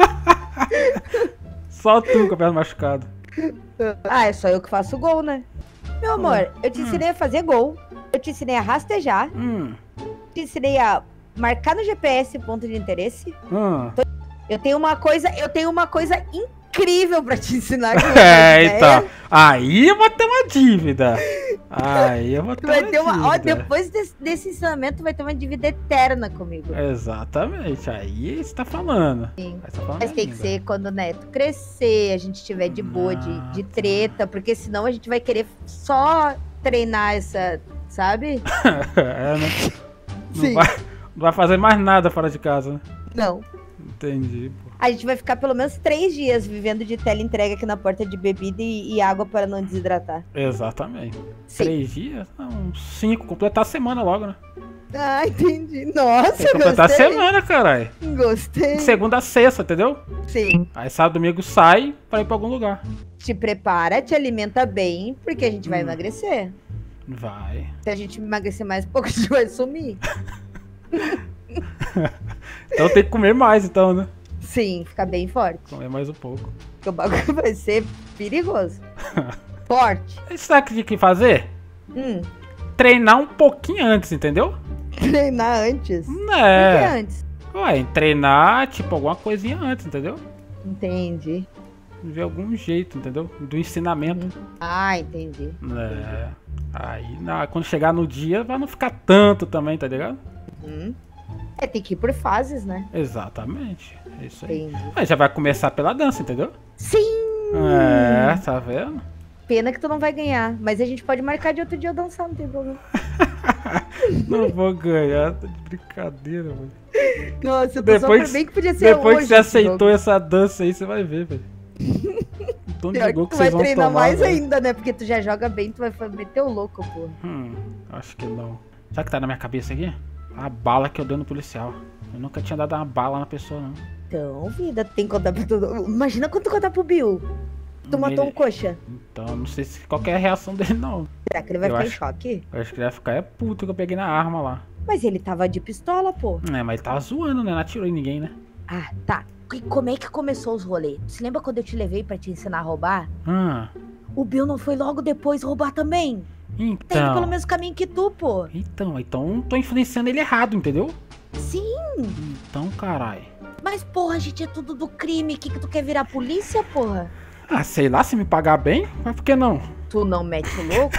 Só tu com a perna machucada. É só eu que faço gol, né? Meu amor, eu te ensinei a fazer gol, eu te ensinei a rastejar, te ensinei a marcar no GPS ponto de interesse. Eu tenho uma coisa incrível pra te ensinar. Então. Aí eu vou ter uma dívida. Ó, depois desse ensinamento, tu vai ter uma dívida eterna comigo. Exatamente. Aí você tá falando. Sim. Mas tem que ser quando o Neto crescer, a gente tiver de boa, de treta, porque senão a gente vai querer só treinar essa, sabe? Né? Sim. Não vai fazer mais nada fora de casa, né? Não. Entendi, pô. A gente vai ficar pelo menos 3 dias vivendo de teleentrega aqui na porta de bebida e água para não desidratar. Exatamente. Sim. 3 dias? Não, 5. Completar a semana logo, né? Ah, entendi. Nossa, tem que completar a semana, caralho. Gostei. Segunda a sexta, entendeu? Sim. Aí sábado, domingo sai pra ir pra algum lugar. Te prepara, te alimenta bem, porque a gente vai emagrecer. Vai. Se a gente emagrecer mais um pouco, a gente vai sumir. Então tem que comer mais, então, né? Sim, ficar bem forte. Comer mais um pouco. Porque o bagulho vai ser perigoso. Forte. Sabe o que tem que fazer? Treinar um pouquinho antes, entendeu? Treinar antes? Por que antes? Ué, treinar, tipo, alguma coisinha antes, entendeu? Entendi. De algum jeito, entendeu? Do ensinamento. Ah, entendi. Aí, quando chegar no dia, vai não ficar tanto também, tá ligado? Tem que ir por fases, né? Exatamente. É isso aí. Entendi. Mas já vai começar pela dança, entendeu? Sim! Tá vendo? Pena que tu não vai ganhar. Mas a gente pode marcar de outro dia eu dançar, não tem problema. Não vou ganhar, tá de brincadeira, mano. Nossa, eu tô só por bem que podia ser depois hoje. que você aceitou essa dança aí, você vai ver, velho. Pior que tu vai treinar mais ainda, né? Porque tu já joga bem, tu vai meter o louco, pô. Acho que não. Sabe o que tá na minha cabeça aqui? A bala que eu dei no policial. Eu nunca tinha dado uma bala na pessoa, não. Então, vida, tem que contar pra todo. Imagina quando tu contar pro Bill. Tu matou um coxa. Então, não sei qual que é a reação dele, não. Será que ele vai ficar em choque? Eu acho que ele vai ficar puto que eu peguei na arma lá. Mas ele tava de pistola, pô. Mas ele tava zoando, né? Não atirou em ninguém, né? Ah, tá. E como é que começou os rolês? Você lembra quando eu te levei pra te ensinar a roubar? O Bill não foi logo depois roubar também? Tá indo pelo Então. mesmo caminho que tu, pô. Então tô influenciando ele errado, entendeu? Sim. Então, caralho. Mas, porra, a gente é tudo do crime. Que tu quer virar polícia, porra? Ah, sei lá, se me pagar bem, mas por que não? Tu não mete o louco?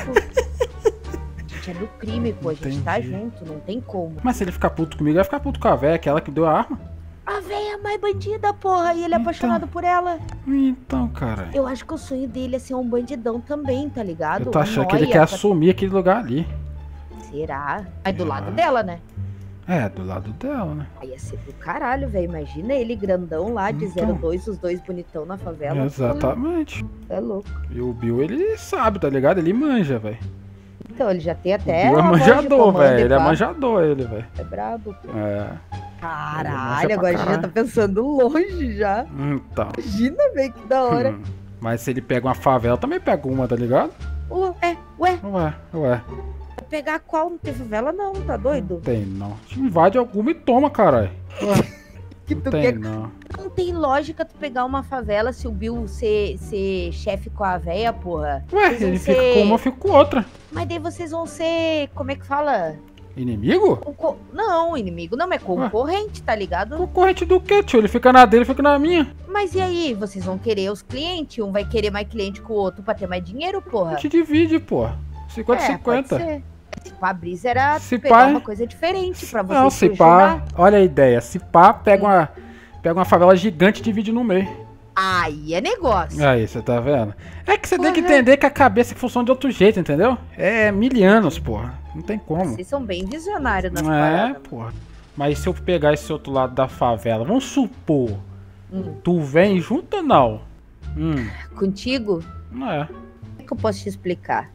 A gente é do crime, pô. A gente tá junto, não tem como. Mas se ele ficar puto comigo, vai ficar puto com a véia, aquela que deu a arma. A véia é mais bandida, porra. E ele é apaixonado por ela. Então, cara. Eu acho que o sonho dele é ser um bandidão também, tá ligado? Eu tô achando que ele quer assumir aquele lugar ali. Será? Aí do lado dela, né? É, do lado dela, né? Aí ia ser do caralho, velho. Imagina ele grandão lá de 02, os dois bonitão na favela. Exatamente. É louco. E o Bill, ele sabe, tá ligado? Ele manja, velho. Então, ele já tem até. O Bill é a voz de manjador, comando velho. e Ele é pá. manjador, ele, velho. É brabo, pô. É. Caralho, agora a gente já tá pensando longe já. Então. Imagina, velho, que da hora. Mas se ele pega uma favela, eu também pego uma, tá ligado? Ué. Ué. Vai pegar qual? Não tem favela, não, tá doido? Tem não. Invade alguma e toma, caralho. Que Não tu tem, quer- não. Não tem lógica tu pegar uma favela se o Bill ser chefe com a véia, porra. Ué, Vocês vão ele fica ser- com uma, eu fico com outra. Mas daí vocês vão ser. Como é que fala? Inimigo? Não, inimigo não, é concorrente, tá ligado? Concorrente do quê, tio? Ele fica na dele, eu fico na minha. Mas e aí? Vocês vão querer os clientes? Um vai querer mais cliente que o outro pra ter mais dinheiro, porra? A gente divide, pô. 50 É, 50. pode ser. A brisa era Se pegar pá- uma coisa diferente pra vocês Não, se se pá, ajudar. olha a ideia. Se pá, pega uma favela gigante e divide no meio. Aí é negócio. Aí, você tá vendo? É que você tem que entender que a cabeça funciona de outro jeito, entendeu? É milianos, porra. Não tem como. Vocês são bem visionários nas É, paradas. porra. Mas se eu pegar esse outro lado da favela, vamos supor, Hum. tu vem junto ou não? Contigo? Não é. Como é que eu posso te explicar?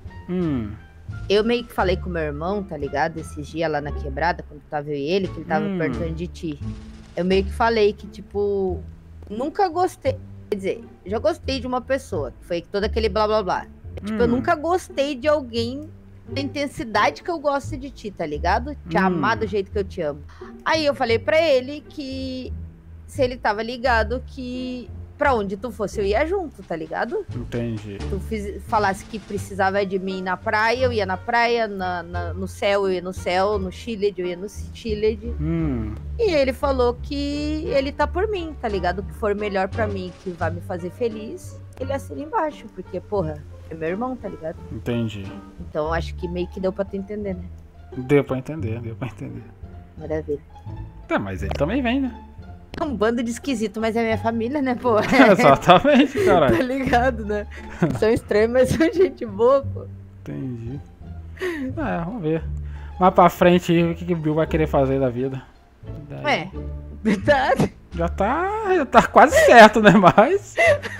Eu meio que falei com meu irmão, tá ligado? Esses dias lá na quebrada, quando tava eu e ele, que ele tava perguntando de ti. Eu meio que falei que, tipo, nunca gostei. Quer dizer, já gostei de uma pessoa, que foi todo aquele blá blá blá. Tipo, eu nunca gostei de alguém da intensidade que eu gosto de ti, tá ligado? Te amar do jeito que eu te amo. Aí eu falei pra ele que se ele tava ligado que pra onde tu fosse eu ia junto, tá ligado? Entendi. Tu falasse que precisava de mim na praia, eu ia na praia, no céu eu ia no céu, no Chile eu ia no Chile. E ele falou que ele tá por mim, tá ligado? O que for melhor pra mim, que vai me fazer feliz, ele assina embaixo, porque, porra, é meu irmão, tá ligado? Entendi. Então acho que meio que deu pra tu entender, né? Deu pra entender. Maravilha. Tá, mas ele também vem, né? É um bando de esquisito, mas é minha família, né, pô? Exatamente, caralho. Tá ligado, né? São estranhos, mas são gente boa, pô. Entendi. É, vamos ver. Mais pra frente, o que o Bill vai querer fazer da vida? É, verdade. Já tá quase certo, né? Mas.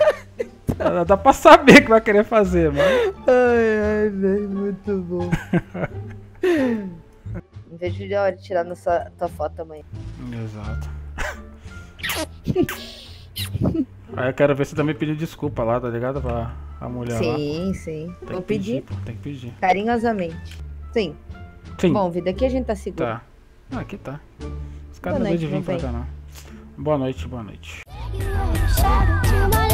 Dá pra saber o que vai querer fazer, mas. Ai, velho, muito bom. Não vejo de hora de tirar tua foto amanhã. Exato. Aí eu quero ver se também pediu desculpa lá, tá ligado? Pra a mulher lá. Sim. Tem Vou que pedir, pedir. pô, tem que pedir. Carinhosamente. Sim. Bom, vida, aqui a gente tá seguro. Tá. Aqui tá. Os caras Boa não noite, de vir meu pra bem. cá, não. Boa noite. Shadow to my